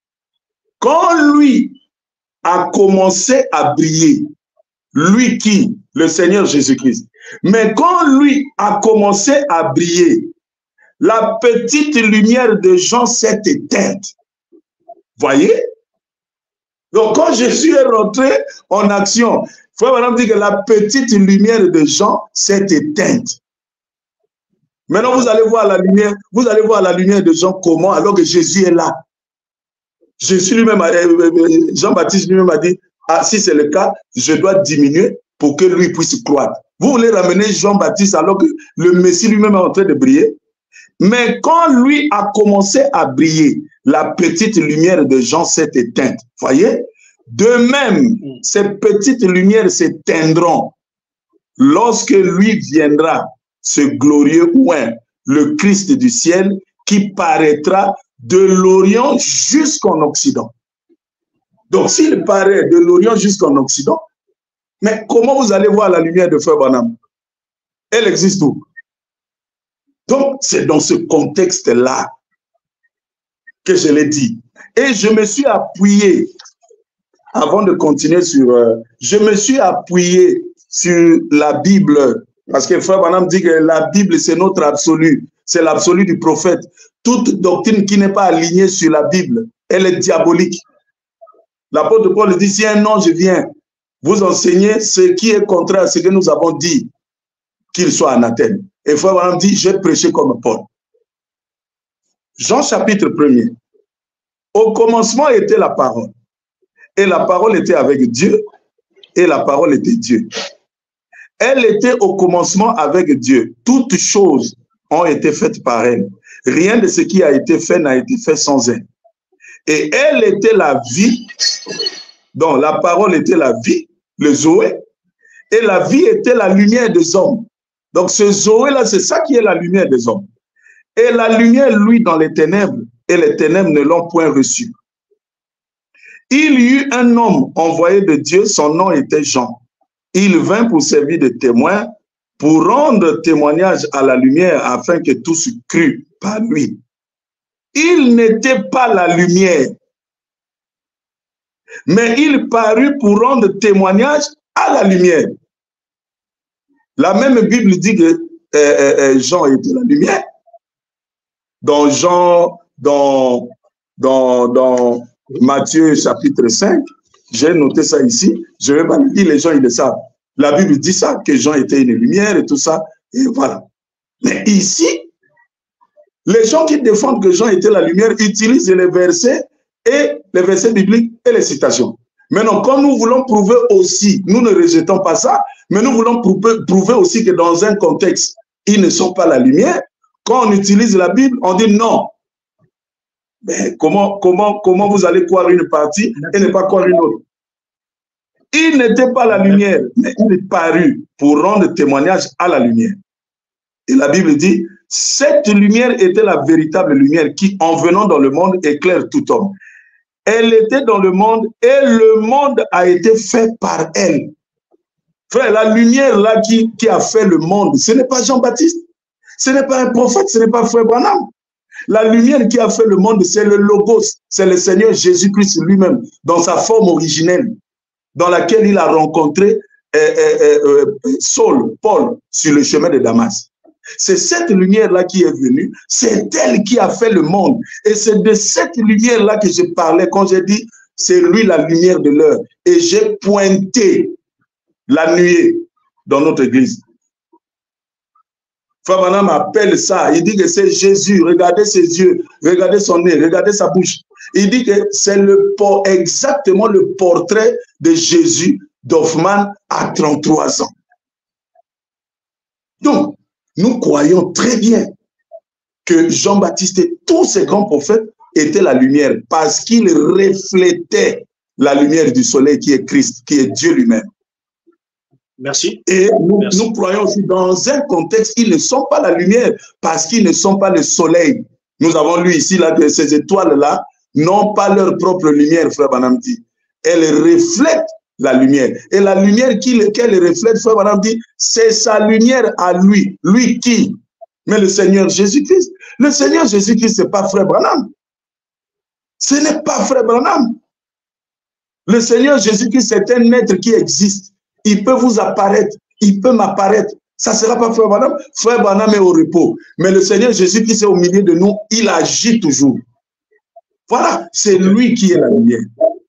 S2: quand lui a commencé à briller, lui qui, le Seigneur Jésus-Christ, mais quand lui a commencé à briller, la petite lumière de Jean s'est éteinte. Voyez? Donc, quand Jésus est rentré en action, Frère Branham dit que la petite lumière de Jean s'est éteinte. Maintenant, vous allez voir la lumière de Jean comment, alors que Jésus est là. Jésus lui-même, Jean-Baptiste lui-même a dit, ah, si c'est le cas, je dois diminuer pour que lui puisse croître. Vous voulez ramener Jean-Baptiste alors que le Messie lui-même est en train de briller? Mais quand lui a commencé à briller, la petite lumière de Jean s'est éteinte. Voyez? De même, ces petites lumières s'éteindront lorsque lui viendra, ce glorieux oint, le Christ du ciel, qui paraîtra de l'Orient jusqu'en Occident. Donc, s'il paraît de l'Orient jusqu'en Occident, mais comment vous allez voir la lumière de Frère Branham? Elle existe où? Donc, c'est dans ce contexte-là que je l'ai dit. Et je me suis appuyé, avant de continuer je me suis appuyé sur la Bible, parce que Frère Branham dit que la Bible, c'est notre absolu, c'est l'absolu du prophète. Toute doctrine qui n'est pas alignée sur la Bible, elle est diabolique. L'apôtre Paul dit, si un ange vient vous enseigner ce qui est contraire à ce que nous avons dit, qu'il soit anathème. Et Frère Branham dit, j'ai prêché comme Paul. Jean chapitre 1er. Au commencement était la parole. Et la parole était avec Dieu. Et la parole était Dieu. Elle était au commencement avec Dieu. Toutes choses ont été faites par elle. Rien de ce qui a été fait n'a été fait sans elle. Et elle était la vie. Donc la parole était la vie, le Zoé. Et la vie était la lumière des hommes. Donc ce Zoé-là, c'est ça qui est la lumière des hommes. Et la lumière, lui, dans les ténèbres, et les ténèbres ne l'ont point reçu. Il y eut un homme envoyé de Dieu, son nom était Jean. Il vint pour servir de témoin, pour rendre témoignage à la lumière, afin que tous cruent par lui. Il n'était pas la lumière, mais il parut pour rendre témoignage à la lumière. La même Bible dit que Jean était la lumière. Dans Jean, dans Matthieu chapitre 5, j'ai noté ça ici, je vais pas le dire, les gens ils le savent. La Bible dit ça, que Jean était une lumière et tout ça, et voilà. Mais ici, les gens qui défendent que Jean était la lumière utilisent les versets bibliques et les citations. Maintenant, comme nous voulons prouver aussi, nous ne rejetons pas ça, mais nous voulons prouver aussi que dans un contexte, ils ne sont pas la lumière. Quand on utilise la Bible, on dit non. Mais comment vous allez croire une partie et ne pas croire une autre? Il n'était pas la lumière, mais il est paru pour rendre témoignage à la lumière. Et la Bible dit, cette lumière était la véritable lumière qui, en venant dans le monde, éclaire tout homme. Elle était dans le monde et le monde a été fait par elle. Frère, la lumière là qui a fait le monde, ce n'est pas Jean-Baptiste, ce n'est pas un prophète, ce n'est pas Frère Branham. La lumière qui a fait le monde, c'est le Logos, c'est le Seigneur Jésus-Christ lui-même, dans sa forme originelle, dans laquelle il a rencontré Saul, Paul, sur le chemin de Damas. C'est cette lumière-là qui est venue, c'est elle qui a fait le monde. Et c'est de cette lumière-là que je parlais quand j'ai dit, c'est lui la lumière de l'heure. Et j'ai pointé la nuée dans notre église. Frère Branham appelle ça, il dit que c'est Jésus, regardez ses yeux, regardez son nez, regardez sa bouche. Il dit que c'est exactement le portrait de Jésus d'Hoffmann à 33 ans. Donc, nous croyons très bien que Jean-Baptiste et tous ces grands prophètes étaient la lumière parce qu'ils reflétaient la lumière du soleil qui est Christ, qui est Dieu lui-même.
S1: Merci.
S2: Et nous croyons aussi dans un contexte, ils ne sont pas la lumière parce qu'ils ne sont pas le soleil. Nous avons lu ici là, que ces étoiles-là n'ont pas leur propre lumière, Frère Branham dit. Elles reflètent la lumière. Et la lumière qu'elle reflète, Frère Branham dit, c'est sa lumière à lui. Lui qui? Mais le Seigneur Jésus-Christ. Le Seigneur Jésus-Christ, ce n'est pas Frère Branham. Ce n'est pas Frère Branham. Le Seigneur Jésus-Christ, c'est un être qui existe. Il peut vous apparaître, il peut m'apparaître. Ça ne sera pas Frère Branham. Frère Branham est au repos. Mais le Seigneur Jésus-Christ est au milieu de nous, il agit toujours. Voilà, c'est lui qui est la lumière.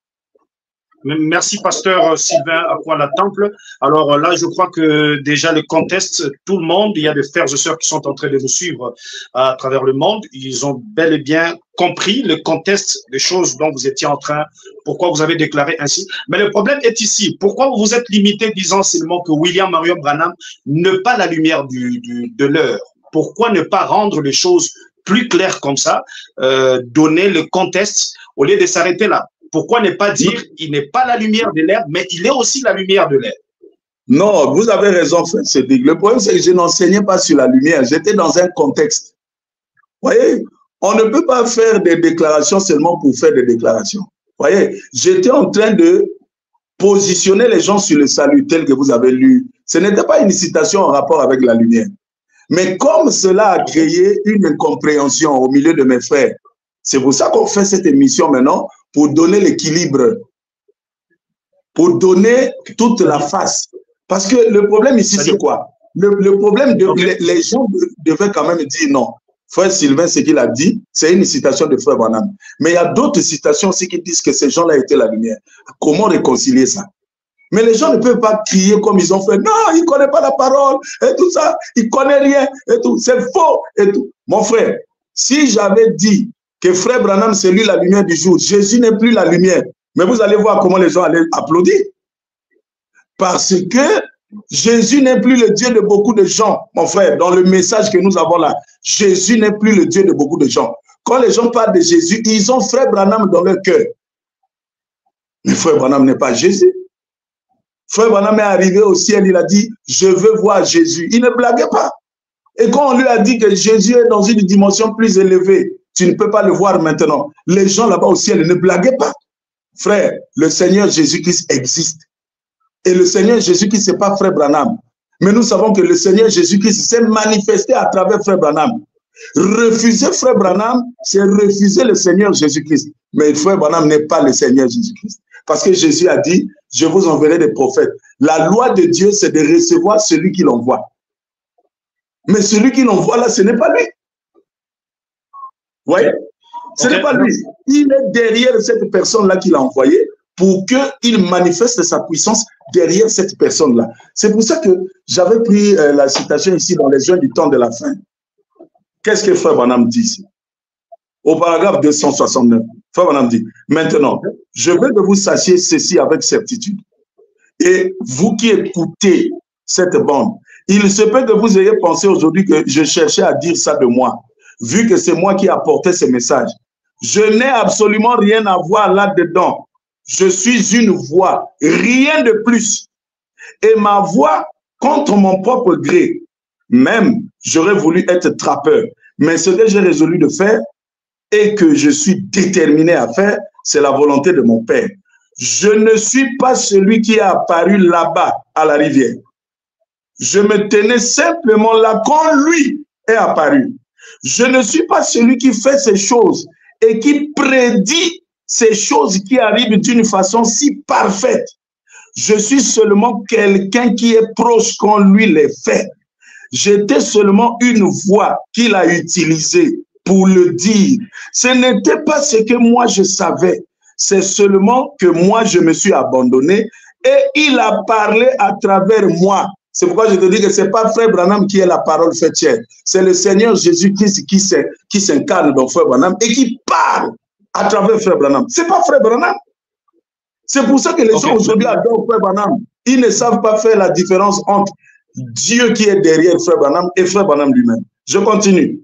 S1: Merci, pasteur Sylvain Aquala-Temple. Alors là, je crois que déjà le contexte, tout le monde, il y a des frères et sœurs qui sont en train de nous suivre à travers le monde. Ils ont bel et bien compris le contexte des choses dont vous étiez en train, pourquoi vous avez déclaré ainsi. Mais le problème est ici. Pourquoi vous êtes limité disant seulement que William Marion Branham n'est pas la lumière de l'heure? Pourquoi ne pas rendre les choses plus claires comme ça, donner le contexte au lieu de s'arrêter là? Pourquoi ne pas dire il n'est pas la lumière de l'air, mais il est aussi la lumière de l'air?
S2: Non, vous avez raison, frère Cédric. Le problème, c'est que je n'enseignais pas sur la lumière. J'étais dans un contexte. Vous voyez, on ne peut pas faire des déclarations seulement pour faire des déclarations. Vous voyez, j'étais en train de positionner les gens sur le salut tel que vous avez lu. Ce n'était pas une citation en rapport avec la lumière. Mais comme cela a créé une incompréhension au milieu de mes frères, c'est pour ça qu'on fait cette émission maintenant, pour donner l'équilibre, pour donner toute la face. Parce que le problème ici, c'est quoi? Le problème, les gens devaient quand même dire non. Frère Sylvain, ce qu'il a dit, c'est une citation de Frère Branham. Mais il y a d'autres citations aussi qui disent que ces gens-là étaient la lumière. Comment réconcilier ça? Mais les gens ne peuvent pas crier comme ils ont fait. Non, il ne connaît pas la parole et tout ça. Il ne connaît rien et tout. C'est faux et tout. Mon frère, si j'avais dit que Frère Branham, c'est lui la lumière du jour. Jésus n'est plus la lumière. Mais vous allez voir comment les gens allaient applaudir. Parce que Jésus n'est plus le Dieu de beaucoup de gens, mon frère, dans le message que nous avons là. Jésus n'est plus le Dieu de beaucoup de gens. Quand les gens parlent de Jésus, ils ont Frère Branham dans leur cœur. Mais Frère Branham n'est pas Jésus. Frère Branham est arrivé au ciel, il a dit, je veux voir Jésus. Il ne blaguait pas. Et quand on lui a dit que Jésus est dans une dimension plus élevée, tu ne peux pas le voir maintenant. Les gens là-bas au ciel ne blaguaient pas. frère, le Seigneur Jésus-Christ existe. Et le Seigneur Jésus-Christ, ce n'est pas frère Branham. Mais nous savons que le Seigneur Jésus-Christ s'est manifesté à travers frère Branham. Refuser frère Branham, c'est refuser le Seigneur Jésus-Christ. Mais frère Branham n'est pas le Seigneur Jésus-Christ. Parce que Jésus a dit, je vous enverrai des prophètes. La loi de Dieu, c'est de recevoir celui qui l'envoie. Mais celui qui l'envoie là, ce n'est pas lui. Vous voyez? Ce n'est pas lui. Il est derrière cette personne-là qu'il a envoyée pour qu'il manifeste sa puissance derrière cette personne-là. C'est pour ça que j'avais pris la citation ici dans les Jeunes du temps de la fin. Qu'est-ce que frère Branham dit ici? Au paragraphe 269, frère Branham dit, maintenant, je veux que vous sachiez ceci avec certitude. Et vous qui écoutez cette bande, il se peut que vous ayez pensé aujourd'hui que je cherchais à dire ça de moi, vu que c'est moi qui apportais ce message. Je n'ai absolument rien à voir là-dedans. Je suis une voix, rien de plus. Et ma voix, contre mon propre gré, même, j'aurais voulu être trappeur. Mais ce que j'ai résolu de faire et que je suis déterminé à faire, c'est la volonté de mon Père. Je ne suis pas celui qui est apparu là-bas à la rivière. Je me tenais simplement là quand lui est apparu. Je ne suis pas celui qui fait ces choses et qui prédit ces choses qui arrivent d'une façon si parfaite. Je suis seulement quelqu'un qui est proche quand lui les fait. J'étais seulement une voix qu'il a utilisée pour le dire. Ce n'était pas ce que moi je savais. C'est seulement que moi je me suis abandonné et il a parlé à travers moi. C'est pourquoi je te dis que ce n'est pas frère Branham qui est la parole faite chair. C'est le Seigneur Jésus-Christ qui s'incarne dans frère Branham et qui parle à travers frère Branham. Ce n'est pas frère Branham. C'est pour ça que les gens aujourd'hui adorent frère Branham. Ils ne savent pas faire la différence entre Dieu qui est derrière frère Branham et frère Branham lui-même. Je continue.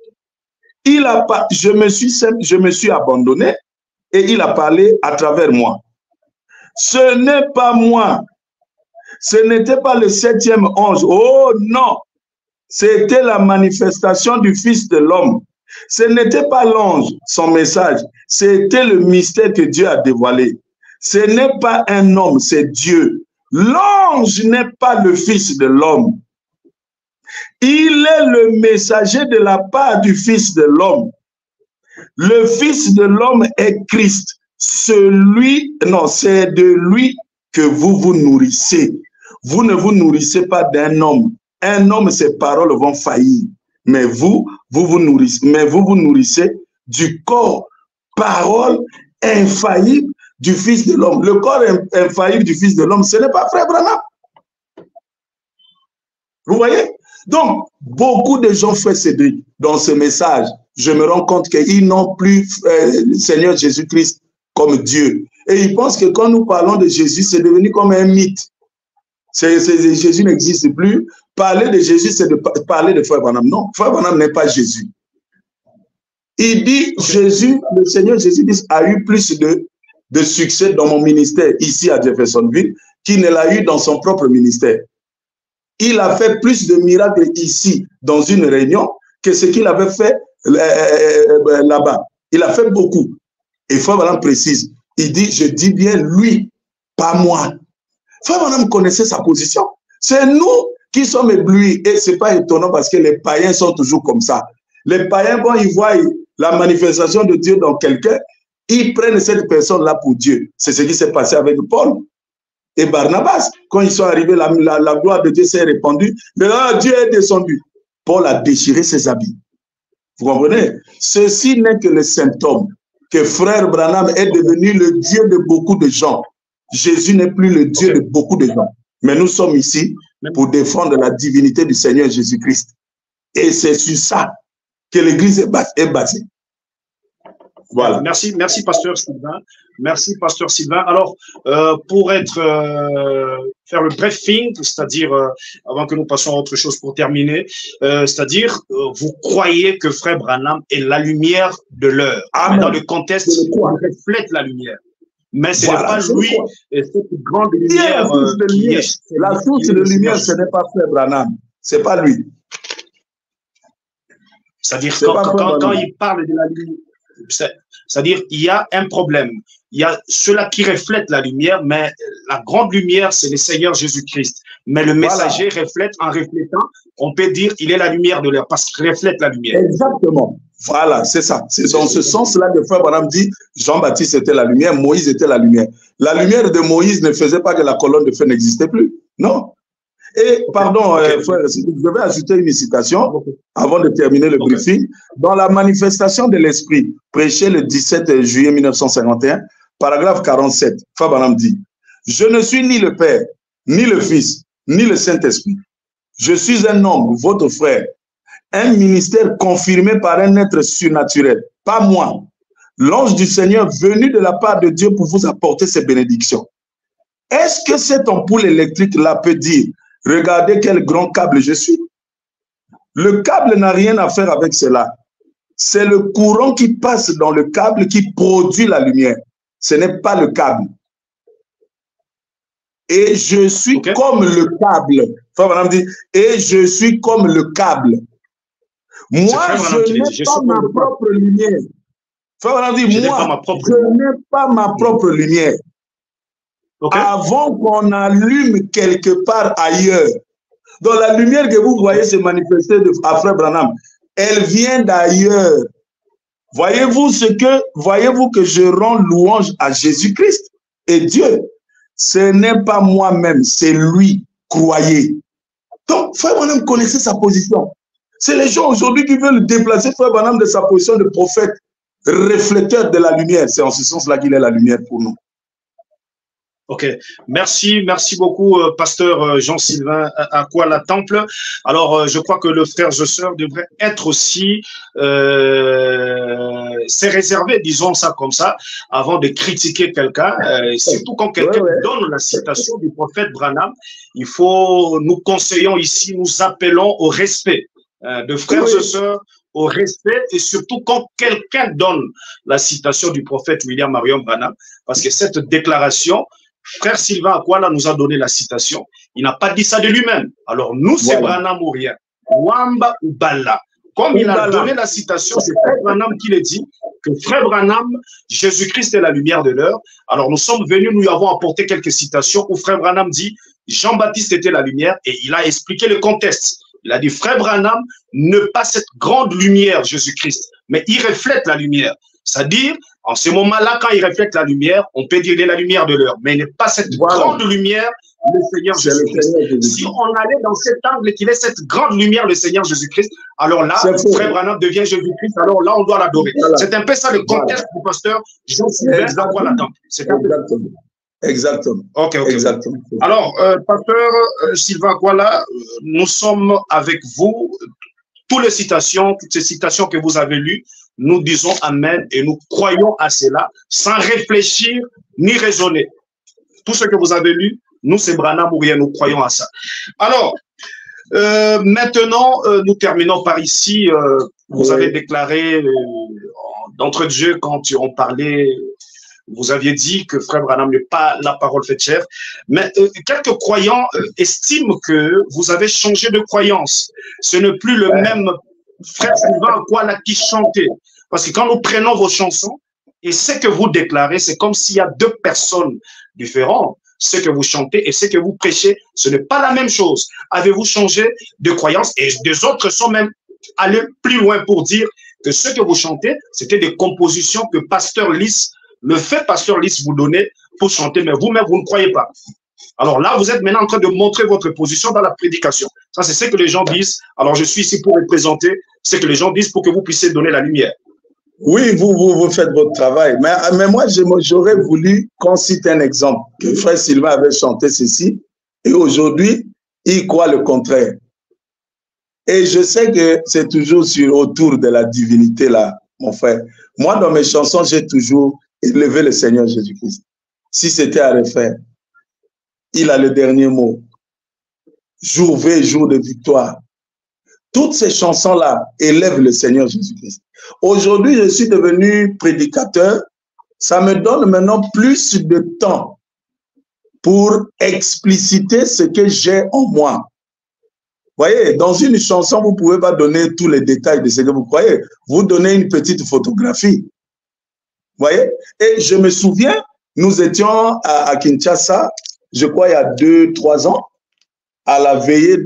S2: Je me suis abandonné et il a parlé à travers moi. Ce n'est pas moi. Ce n'était pas le 7e ange. Oh non! C'était la manifestation du Fils de l'homme. Ce n'était pas l'ange, son message. C'était le mystère que Dieu a dévoilé. Ce n'est pas un homme, c'est Dieu. L'ange n'est pas le Fils de l'homme. Il est le messager de la part du Fils de l'homme. Le Fils de l'homme est Christ. C'est de lui que vous vous nourrissez. Vous ne vous nourrissez pas d'un homme. Un homme, ses paroles vont faillir. Mais vous vous nourrissez du corps, parole infaillible du Fils de l'homme. Le corps infaillible du Fils de l'homme, ce n'est pas frère Branham. Vous voyez? Donc, beaucoup de gens, frère Cédric, dans ce message, je me rends compte qu'ils n'ont plus le Seigneur Jésus-Christ comme Dieu. Et ils pensent que quand nous parlons de Jésus, c'est devenu comme un mythe. Jésus n'existe plus. Parler de Jésus, c'est de parler de frère Branham. Non, frère Branham n'est pas Jésus. Il dit, Jésus, le Seigneur Jésus-Christ a eu plus de succès dans mon ministère ici à Jeffersonville qu'il ne l'a eu dans son propre ministère. Il a fait plus de miracles ici dans une réunion que ce qu'il avait fait là-bas. Il a fait beaucoup. Et frère Branham précise, il dit, je dis bien lui, pas moi. Frère Branham connaissait sa position. C'est nous qui sommes éblouis et ce n'est pas étonnant parce que les païens sont toujours comme ça. Les païens, quand ils voient la manifestation de Dieu dans quelqu'un, ils prennent cette personne-là pour Dieu. C'est ce qui s'est passé avec Paul et Barnabas. Quand ils sont arrivés, la gloire de Dieu s'est répandue. Mais là, Dieu est descendu. Paul a déchiré ses habits. Vous comprenez? Ceci n'est que le symptôme que frère Branham est devenu le Dieu de beaucoup de gens. Jésus n'est plus le Dieu de beaucoup de gens. Mais nous sommes ici pour défendre la divinité du Seigneur Jésus-Christ. Et c'est sur ça que l'Église est basée. Voilà.
S1: Merci, pasteur Sylvain. Merci, pasteur Sylvain. Alors, pour faire le briefing, c'est-à-dire, avant que nous passions à autre chose pour terminer, c'est-à-dire, vous croyez que frère Branham est la lumière de l'heure. Dans le contexte, il reflète la lumière. Mais ce n'est pas lui, cette grande lumière qui est...
S2: La source de lumière, ce n'est pas frère Branham. Ce n'est pas lui.
S1: C'est-à-dire, quand il parle de la lumière, C'est-à-dire, il y a un problème. Il y a ceux-là qui reflètent la lumière, mais la grande lumière, c'est le Seigneur Jésus-Christ. Mais le messager reflète, en reflétant, on peut dire, il est la lumière de l'air, parce qu'il reflète la lumière.
S2: Exactement. Voilà, c'est ça. C'est dans ce sens-là que Frère Branham dit, Jean-Baptiste était la lumière, Moïse était la lumière. La lumière de Moïse ne faisait pas que la colonne de feu n'existait plus. Non. Et, pardon, frère, je vais ajouter une citation avant de terminer le briefing. Dans la manifestation de l'Esprit, prêchée le 17 juillet 1951, paragraphe 47, Frère Branham dit, « Je ne suis ni le Père, ni le Fils, ni le Saint-Esprit. Je suis un homme, votre frère, un ministère confirmé par un être surnaturel, pas moi. L'ange du Seigneur venu de la part de Dieu pour vous apporter ses bénédictions. Est-ce que cette ampoule électrique-là peut dire, regardez quel grand câble je suis? Le câble n'a rien à faire avec cela. C'est le courant qui passe dans le câble qui produit la lumière. Ce n'est pas le câble. Et je suis comme le câble. Frère Branham dit, et je suis comme le câble. Moi, je n'ai pas ma propre lumière. Frère Branham dit, moi, je n'ai pas ma propre lumière. Avant qu'on allume quelque part ailleurs. Donc la lumière que vous voyez se manifester à Frère Branham, elle vient d'ailleurs. Voyez-vous que je rends louange à Jésus-Christ et Dieu. Ce n'est pas moi-même, c'est lui, croyez. Donc, Frère Branham connaissait sa position. C'est les gens aujourd'hui qui veulent déplacer Frère Branham de sa position de prophète, réflecteur de la lumière. C'est en ce sens-là qu'il est la lumière pour nous.
S1: Ok, merci beaucoup, pasteur Jean-Sylvain Akwala Temple. Alors, je crois que le frère Josseur devrait être aussi, c'est réservé, disons ça comme ça, avant de critiquer quelqu'un, surtout quand quelqu'un donne la citation du prophète Branham. Il faut, nous conseillons ici, nous appelons au respect de frères et sœurs, au respect, et surtout quand quelqu'un donne la citation du prophète William Marion Branham, parce que cette déclaration, frère Sylvain Akwala nous a donné la citation. Il n'a pas dit ça de lui-même. Alors nous, c'est Branham ou rien. Wamba ou Bala. Comme il a donné la citation, c'est frère Branham qui le dit, que frère Branham, Jésus-Christ est la lumière de l'heure. Alors nous sommes venus, nous lui avons apporté quelques citations où frère Branham dit, Jean-Baptiste était la lumière, et il a expliqué le contexte. Il a dit, frère Branham, ne pas cette grande lumière, Jésus-Christ, mais il reflète la lumière. C'est-à-dire, en ce moment-là, quand il reflète la lumière, on peut dire qu'il est la lumière de l'heure, mais il n'est pas cette grande lumière, le Seigneur Jésus-Christ. Si on allait dans cet angle qu'il est cette grande lumière, le Seigneur Jésus-Christ, alors là, frère Branham devient Jésus-Christ, alors là, on doit l'adorer. C'est un peu ça le contexte du pasteur Jean-Sylvain Akwala Temple.
S2: Exactement.
S1: Ok. Exactement. Alors, pasteur Sylvain Akwala, nous sommes avec vous. Toutes ces citations que vous avez lues, nous disons Amen et nous croyons à cela sans réfléchir ni raisonner. Tout ce que vous avez lu, nous, c'est Branham ou rien, nous croyons à ça. Alors, maintenant, nous terminons par ici. Vous avez déclaré d'entre Dieu quand on parlait, vous aviez dit que frère Branham n'est pas la parole faite chair, mais quelques croyants estiment que vous avez changé de croyance. Ce n'est plus le même frère Sylvain Akwala qui chantait. Parce que quand nous prenons vos chansons et ce que vous déclarez, c'est comme s'il y a deux personnes différentes. Ce que vous chantez et ce que vous prêchez, ce n'est pas la même chose. Avez-vous changé de croyance? Et des autres sont même allés plus loin pour dire que ce que vous chantez, c'était des compositions que Pasteur Lys, le fait Pasteur Lys vous donnait pour chanter, mais vous-même, vous ne croyez pas. Alors là, vous êtes maintenant en train de montrer votre position dans la prédication. Ça, c'est ce que les gens disent. Alors, je suis ici pour représenter ce que les gens disent pour que vous puissiez donner la lumière.
S2: Oui, vous faites votre travail. Mais moi, j'aurais voulu qu'on cite un exemple. Que frère Sylvain avait chanté ceci et aujourd'hui, il croit le contraire. Et je sais que c'est toujours autour de la divinité, là, mon frère. Moi, dans mes chansons, j'ai toujours élevé le Seigneur Jésus-Christ. Si c'était à refaire, il a le dernier mot. Jour V, jour de victoire. Toutes ces chansons-là élèvent le Seigneur Jésus-Christ. Aujourd'hui, je suis devenu prédicateur. Ça me donne maintenant plus de temps pour expliciter ce que j'ai en moi. Vous voyez, dans une chanson, vous ne pouvez pas donner tous les détails de ce que vous croyez. Vous donnez une petite photographie. voyez? Et je me souviens, nous étions à Kinshasa, je crois il y a 2-3 ans, à la veillée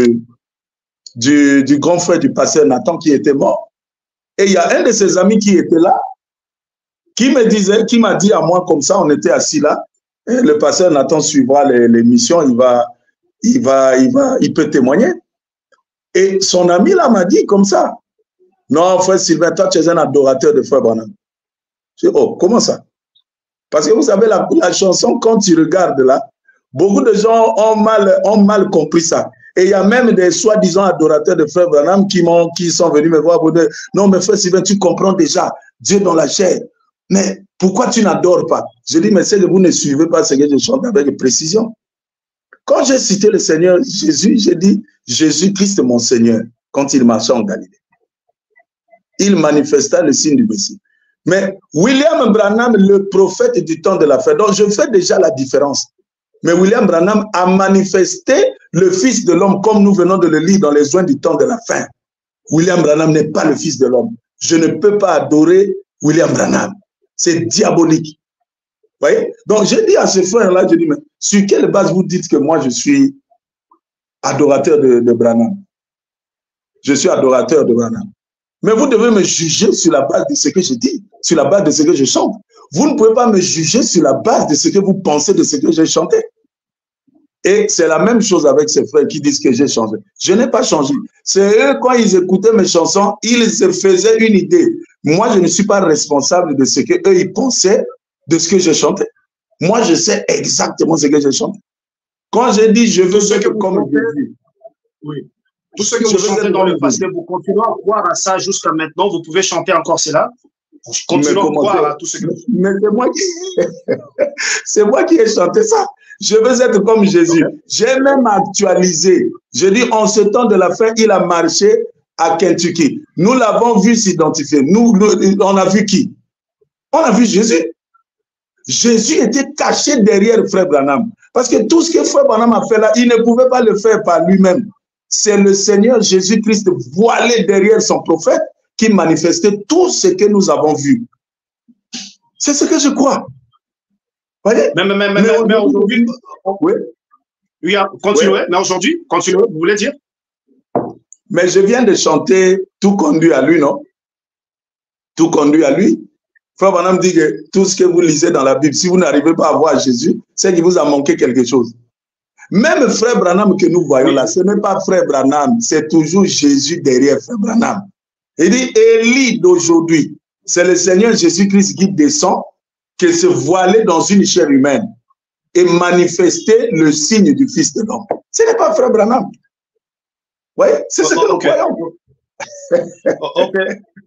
S2: du grand frère du pasteur Nathan qui était mort. Et il y a un de ses amis qui était là, qui m'a dit à moi comme ça, on était assis là, et le pasteur Nathan suivra l'émission, il peut témoigner. Et son ami là m'a dit comme ça, non frère Sylvain, toi tu es un adorateur de frère Branham. Je dis, oh, comment ça? Parce que vous savez, la chanson, quand tu regardes là, beaucoup de gens ont mal compris ça. Et il y a même des soi-disant adorateurs de frère Branham qui sont venus me voir pour dire, non mais frère Sylvain, tu comprends déjà, Dieu dans la chair. Mais pourquoi tu n'adores pas? Je dis, mais c'est que vous ne suivez pas ce que je chante avec précision. Quand j'ai cité le Seigneur Jésus, j'ai dit, Jésus-Christ mon Seigneur, quand il marchait en Galilée. Il manifesta le signe du Messie. Mais William Branham, le prophète du temps de la fin, donc je fais déjà la différence. Mais William Branham a manifesté le Fils de l'homme comme nous venons de le lire dans les joints du temps de la fin. William Branham n'est pas le Fils de l'homme. Je ne peux pas adorer William Branham. C'est diabolique. Vous voyez? Donc j'ai dit à ce frère-là, je dis, mais sur quelle base vous dites que moi je suis adorateur de Branham? Je suis adorateur de Branham. Mais vous devez me juger sur la base de ce que je dis, sur la base de ce que je chante. Vous ne pouvez pas me juger sur la base de ce que vous pensez de ce que j'ai chanté. Et c'est la même chose avec ces frères qui disent que j'ai changé. Je n'ai pas changé. C'est eux, quand ils écoutaient mes chansons, ils se faisaient une idée. Moi, je ne suis pas responsable de ce qu'eux, ils pensaient de ce que j'ai chanté. Moi, je sais exactement ce que j'ai chanté. Quand j'ai dit, je veux ce que comme Jésus.
S1: Oui. Tout ce que vous chantez dans le passé, vous continuez à croire à ça jusqu'à maintenant. Vous pouvez chanter encore cela. Continuez à croire à tout ce que vous...
S2: Mais c'est moi qui ai chanté ça. Je veux être comme Jésus. J'ai même actualisé. Je dis, en ce temps de la fin, il a marché à Kentucky. Nous l'avons vu s'identifier. On a vu qui? On a vu Jésus. Jésus était caché derrière frère Branham. Parce que tout ce que frère Branham a fait là, il ne pouvait pas le faire par lui-même. C'est le Seigneur Jésus-Christ voilé derrière son prophète qui manifestait tout ce que nous avons vu. C'est ce que je crois. Voyez?
S1: Mais aujourd'hui,
S2: oui.
S1: Oui, continuez. Oui. Mais aujourd'hui, continuez, vous voulez dire?
S2: Mais je viens de chanter Tout conduit à lui, non? Tout conduit à lui. Frère Branham dit que tout ce que vous lisez dans la Bible, si vous n'arrivez pas à voir Jésus, c'est qu'il vous a manqué quelque chose. Même frère Branham que nous voyons là, ce n'est pas frère Branham, c'est toujours Jésus derrière frère Branham. Il dit, Élie d'aujourd'hui, c'est le Seigneur Jésus-Christ qui descend, qui se voilait dans une chair humaine et manifestait le signe du Fils de l'homme. Ce n'est pas frère Branham. Vous voyez, c'est ce que nous voyons.
S1: Ok.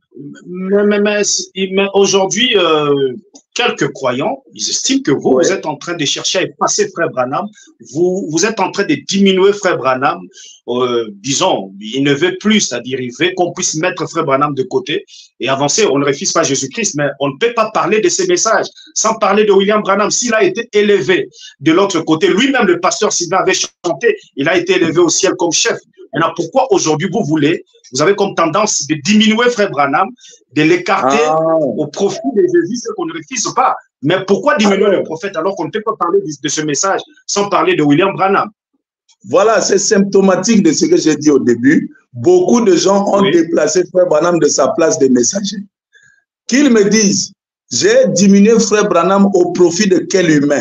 S1: Mais aujourd'hui, quelques croyants, ils estiment que vous, vous êtes en train de chercher à effacer frère Branham. Vous êtes en train de diminuer frère Branham. Disons, il ne veut plus, c'est-à-dire il veut qu'on puisse mettre frère Branham de côté et avancer. On ne refuse pas Jésus-Christ, mais on ne peut pas parler de ces messages sans parler de William Branham. S'il a été élevé de l'autre côté, lui-même, le pasteur Sylvain avait chanté, il a été élevé au ciel comme chef. Maintenant, pourquoi aujourd'hui vous avez comme tendance de diminuer frère Branham, de l'écarter au profit de Jésus, ce qu'on ne refuse pas. Mais pourquoi diminuer le prophète alors qu'on ne peut pas parler de ce message sans parler de William Branham?
S2: Voilà, c'est symptomatique de ce que j'ai dit au début. Beaucoup de gens ont déplacé frère Branham de sa place de messager. Qu'ils me disent, j'ai diminué frère Branham au profit de quel humain?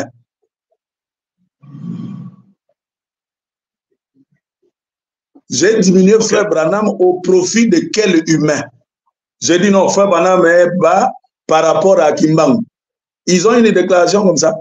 S2: J'ai diminué frère Branham au profit de quel humain? J'ai dit non, frère Branham est bas par rapport à Kimbang. Ils ont une déclaration comme ça.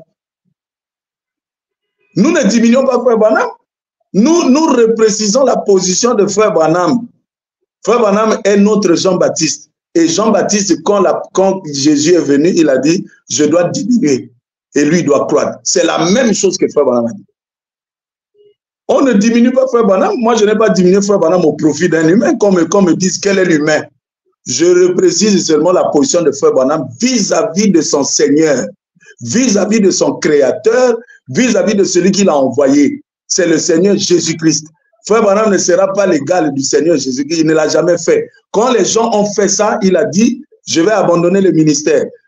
S2: Nous ne diminuons pas frère Branham. Nous reprécisons la position de frère Branham. Frère Branham est notre Jean-Baptiste. Et Jean-Baptiste, quand Jésus est venu, il a dit, je dois diminuer. Et lui, il doit croître. C'est la même chose que frère Branham a dit. On ne diminue pas frère Branham. Moi, je n'ai pas diminué frère Branham au profit d'un humain, comme me disent quel est l'humain. Je reprécise seulement la position de frère Branham vis-à-vis de son Seigneur, vis-à-vis de son Créateur, vis-à-vis de celui qui l'a envoyé. C'est le Seigneur Jésus-Christ. Frère Branham ne sera pas l'égal du Seigneur Jésus-Christ. Il ne l'a jamais fait. Quand les gens ont fait ça, il a dit, je vais abandonner le ministère.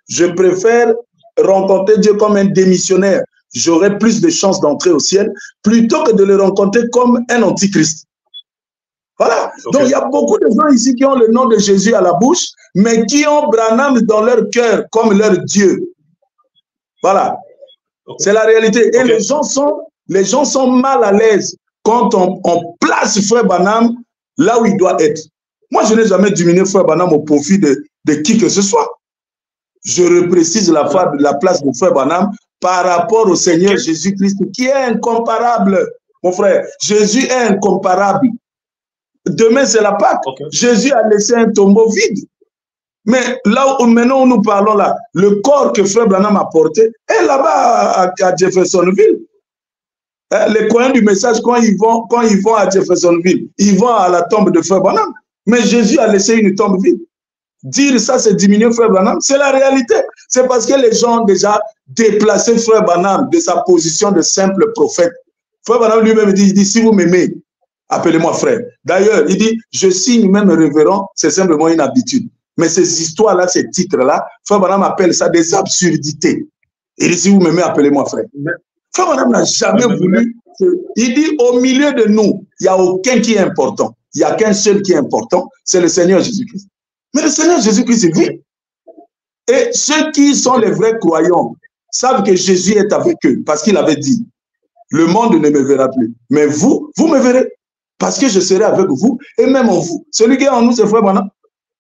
S2: Je préfère rencontrer Dieu comme un démissionnaire. J'aurai plus de chances d'entrer au ciel plutôt que de le rencontrer comme un antichrist. Voilà. Okay. Donc, il y a beaucoup de gens ici qui ont le nom de Jésus à la bouche, mais qui ont Branham dans leur cœur comme leur Dieu. Voilà. Okay. C'est la réalité. Et les gens sont mal à l'aise quand on place Frère Branham là où il doit être. Moi, je n'ai jamais diminué Frère Branham au profit de qui que ce soit. Je reprécise la place de Frère Branham par rapport au Seigneur Jésus-Christ qui est incomparable. Mon frère, Jésus est incomparable. Demain, c'est la Pâque. Jésus a laissé un tombeau vide. Mais là où maintenant nous parlons là, le corps que Frère Branham a porté est là-bas à Jeffersonville. Les croyants du message, quand ils vont à Jeffersonville, ils vont à la tombe de Frère Branham. Mais Jésus a laissé une tombe vide. Dire ça, c'est diminuer Frère Branham, c'est la réalité. C'est parce que les gens ont déjà déplacé Frère Branham de sa position de simple prophète. Frère Branham lui-même dit, si vous m'aimez, appelez-moi frère. D'ailleurs, il dit, je signe même révérend, c'est simplement une habitude. Mais ces histoires-là, ces titres-là, Frère Branham appelle ça des absurdités. Il dit, si vous m'aimez, appelez-moi frère. Frère Branham n'a jamais voulu. Il dit, au milieu de nous, il n'y a aucun qui est important. Il n'y a qu'un seul qui est important, c'est le Seigneur Jésus-Christ. Mais le Seigneur Jésus-Christ est vivant. Et ceux qui sont les vrais croyants savent que Jésus est avec eux, parce qu'il avait dit, le monde ne me verra plus. Mais vous, vous me verrez. Parce que je serai avec vous et même en vous. Celui qui est en nous, c'est Frère Branham.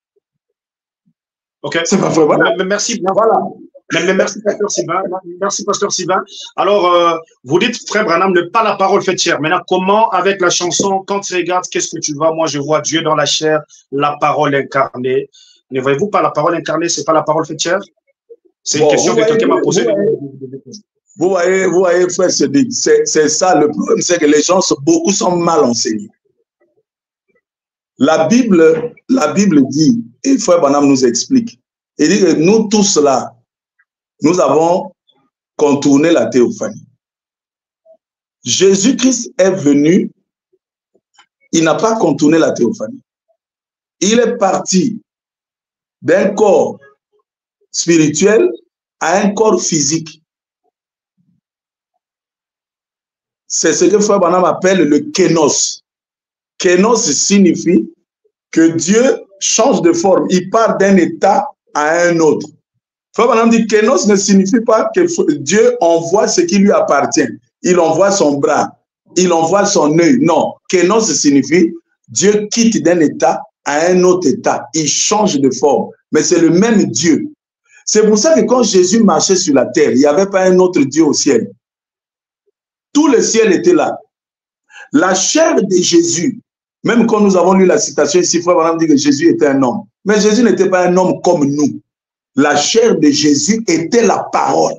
S1: Ok.
S2: C'est pas Frère Branham.
S1: Merci. Voilà. Merci, Pasteur Sylvain. Merci, Pasteur Sylvain. Alors, vous dites, Frère Branham, ne pas la parole faite chair. Maintenant, comment, avec la chanson, quand tu regardes, qu'est-ce que tu vois? Moi, je vois Dieu dans la chair, la parole incarnée. Ne voyez-vous pas la parole incarnée, c'est pas la parole faite chair? C'est une question que quelqu'un m'a posée.
S2: Vous voyez, frère Cédric, c'est ça le problème, c'est que les gens, beaucoup sont mal enseignés. La Bible dit, et frère Branham nous explique, il dit que nous tous là, nous avons contourné la théophanie. Jésus-Christ est venu, il n'a pas contourné la théophanie. Il est parti d'un corps spirituel à un corps physique. C'est ce que Frère Branham appelle le kénos. Kénos signifie que Dieu change de forme. Il part d'un état à un autre. Frère Branham dit kénos ne signifie pas que Dieu envoie ce qui lui appartient. Il envoie son bras, il envoie son œil. Non, kénos signifie Dieu quitte d'un état à un autre état. Il change de forme. Mais c'est le même Dieu. C'est pour ça que quand Jésus marchait sur la terre, il n'y avait pas un autre Dieu au ciel. Tout le ciel était là. La chair de Jésus, même quand nous avons lu la citation ici, Frère Branham dit que Jésus était un homme. Mais Jésus n'était pas un homme comme nous. La chair de Jésus était la parole.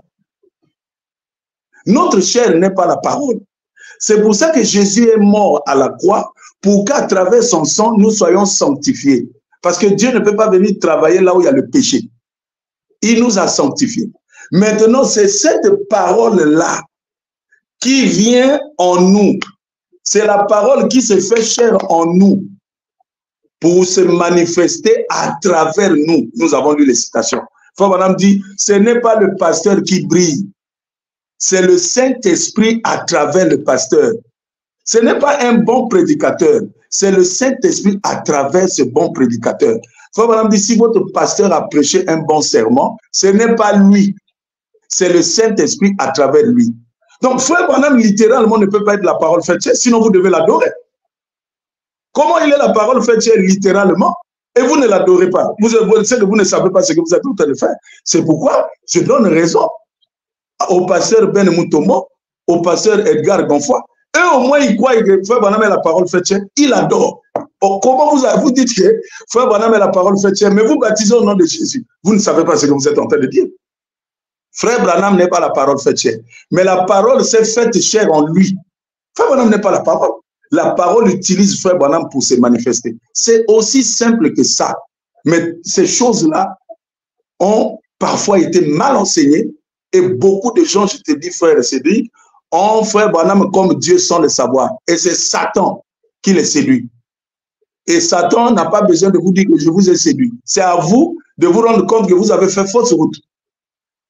S2: Notre chair n'est pas la parole. C'est pour ça que Jésus est mort à la croix, pour qu'à travers son sang, nous soyons sanctifiés. Parce que Dieu ne peut pas venir travailler là où il y a le péché. Il nous a sanctifiés. Maintenant, c'est cette parole-là qui vient en nous. C'est la parole qui se fait chair en nous pour se manifester à travers nous. Nous avons lu les citations. Frère Branham dit, ce n'est pas le pasteur qui brille, c'est le Saint-Esprit à travers le pasteur. Ce n'est pas un bon prédicateur, c'est le Saint-Esprit à travers ce bon prédicateur. Frère Branham dit, si votre pasteur a prêché un bon serment, ce n'est pas lui, c'est le Saint-Esprit à travers lui. Donc, Frère Branham, littéralement, ne peut pas être la parole faite chair, sinon vous devez l'adorer. Comment il est la parole faite chair, littéralement, et vous ne l'adorez pas? Vous savez que vous ne savez pas ce que vous êtes en train de faire. C'est pourquoi je donne raison au pasteur Ben Moutomo, au pasteur Edgar Gonfoy. Eux, au moins, ils croient que Frère Branham est la parole faite chair. Il adore. Comment vous dites que Frère Branham est la parole faite chair, mais vous baptisez au nom de Jésus? Vous ne savez pas ce que vous êtes en train de dire. Frère Branham n'est pas la parole faite chair, mais la parole s'est faite chair en lui. Frère Branham n'est pas la parole. La parole utilise Frère Branham pour se manifester. C'est aussi simple que ça. Mais ces choses-là ont parfois été mal enseignées et beaucoup de gens, je te dis, frère Cédric, ont Frère Branham comme Dieu sans le savoir. Et c'est Satan qui les séduit. Et Satan n'a pas besoin de vous dire que je vous ai séduit. C'est à vous de vous rendre compte que vous avez fait fausse route.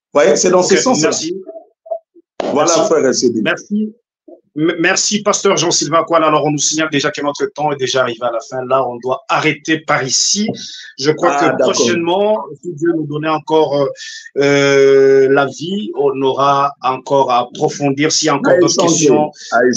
S2: voyez, c'est dans ce sens-là.
S1: Merci.
S2: Voilà,
S1: Merci.
S2: frère Sédhic.
S1: Merci. Merci, pasteur Jean-Sylvain Kouala. Alors, on nous signale déjà que notre temps est déjà arrivé à la fin. Là, on doit arrêter par ici. Je crois que prochainement, si Dieu nous donnait encore la vie, on aura encore à approfondir. S'il y a encore d'autres questions,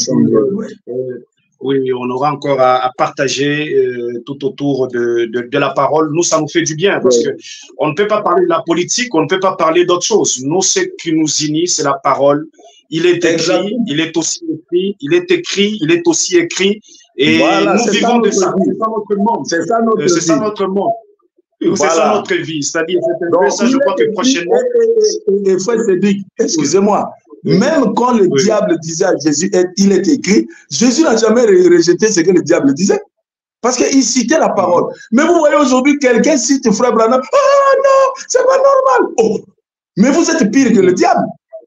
S1: oui, on aura encore à partager tout autour de la parole. Nous, ça nous fait du bien parce que on ne peut pas parler de la politique, on ne peut pas parler d'autre chose. Nous, ce qui nous unit, c'est la parole. Il est écrit, il est aussi écrit, il est écrit, il est aussi écrit. Et voilà, nous vivons de ça. C'est ça notre monde. C'est ça notre vie. C'est ça notre monde. Voilà. C'est ça notre vie. C'est-à-dire, c'est un peu ça, je crois que prochainement.
S2: Et frère Sédhic, excusez-moi. Même quand le diable disait à Jésus, il est écrit, Jésus n'a jamais rejeté ce que le diable disait. Parce qu'il citait la parole. Mais vous voyez aujourd'hui, quelqu'un cite frère Branham. Ah non, c'est pas normal. Oh, mais vous êtes pire que le diable.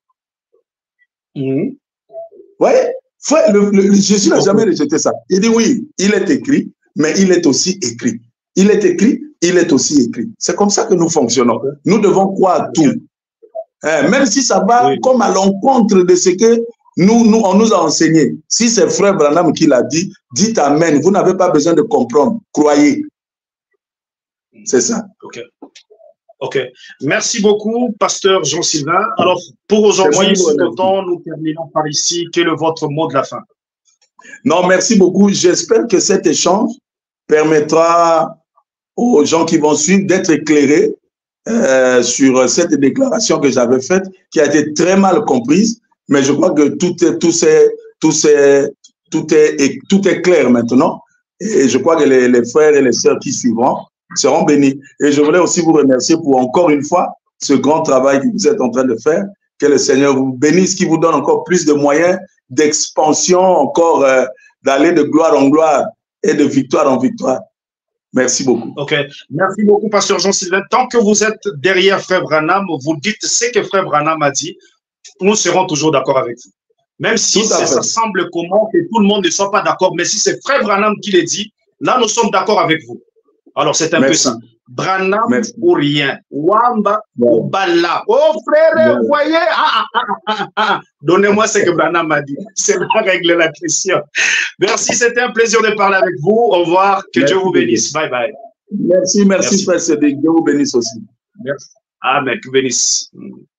S2: Vous voyez, Jésus n'a jamais rejeté ça. Il dit oui, il est écrit, mais il est aussi écrit. Il est écrit, il est aussi écrit. C'est comme ça que nous fonctionnons. Nous devons croire à tout. Même si ça va comme à l'encontre de ce que on nous a enseigné. Si c'est frère Branham qui l'a dit, dites amen. Vous n'avez pas besoin de comprendre. Croyez. C'est ça.
S1: Ok. Merci beaucoup, pasteur Jean-Sylvain. Alors, pour aujourd'hui, nous terminons par ici. Quel est votre mot de la fin?
S2: Non, merci beaucoup. J'espère que cet échange permettra aux gens qui vont suivre d'être éclairés sur cette déclaration que j'avais faite, qui a été très mal comprise, mais je crois que tout est clair maintenant. Et je crois que les frères et les sœurs qui suivront seront bénis. Et je voulais aussi vous remercier pour encore une fois ce grand travail que vous êtes en train de faire. Que le Seigneur vous bénisse, qui vous donne encore plus de moyens d'expansion, encore d'aller de gloire en gloire et de victoire en victoire. Merci beaucoup.
S1: Ok. Merci beaucoup, pasteur Jean-Sylvain. Tant que vous êtes derrière frère Branham, vous dites ce que frère Branham a dit, nous serons toujours d'accord avec vous. Même si ça semble comment que tout le monde ne soit pas d'accord, mais si c'est frère Branham qui le dit, là, nous sommes d'accord avec vous. Alors, c'est un peu ça. Branham ou rien. Wamba ou Bala. Oh, frère, vous voyez? Donnez-moi ce que Branham a dit. C'est la règle, la question. Merci, c'était un plaisir de parler avec vous. Au revoir. Que Dieu vous bénisse. Bye bye.
S2: Merci, frère Sédhic. Dieu vous bénisse aussi.
S1: Merci. Amen. Que bénisse.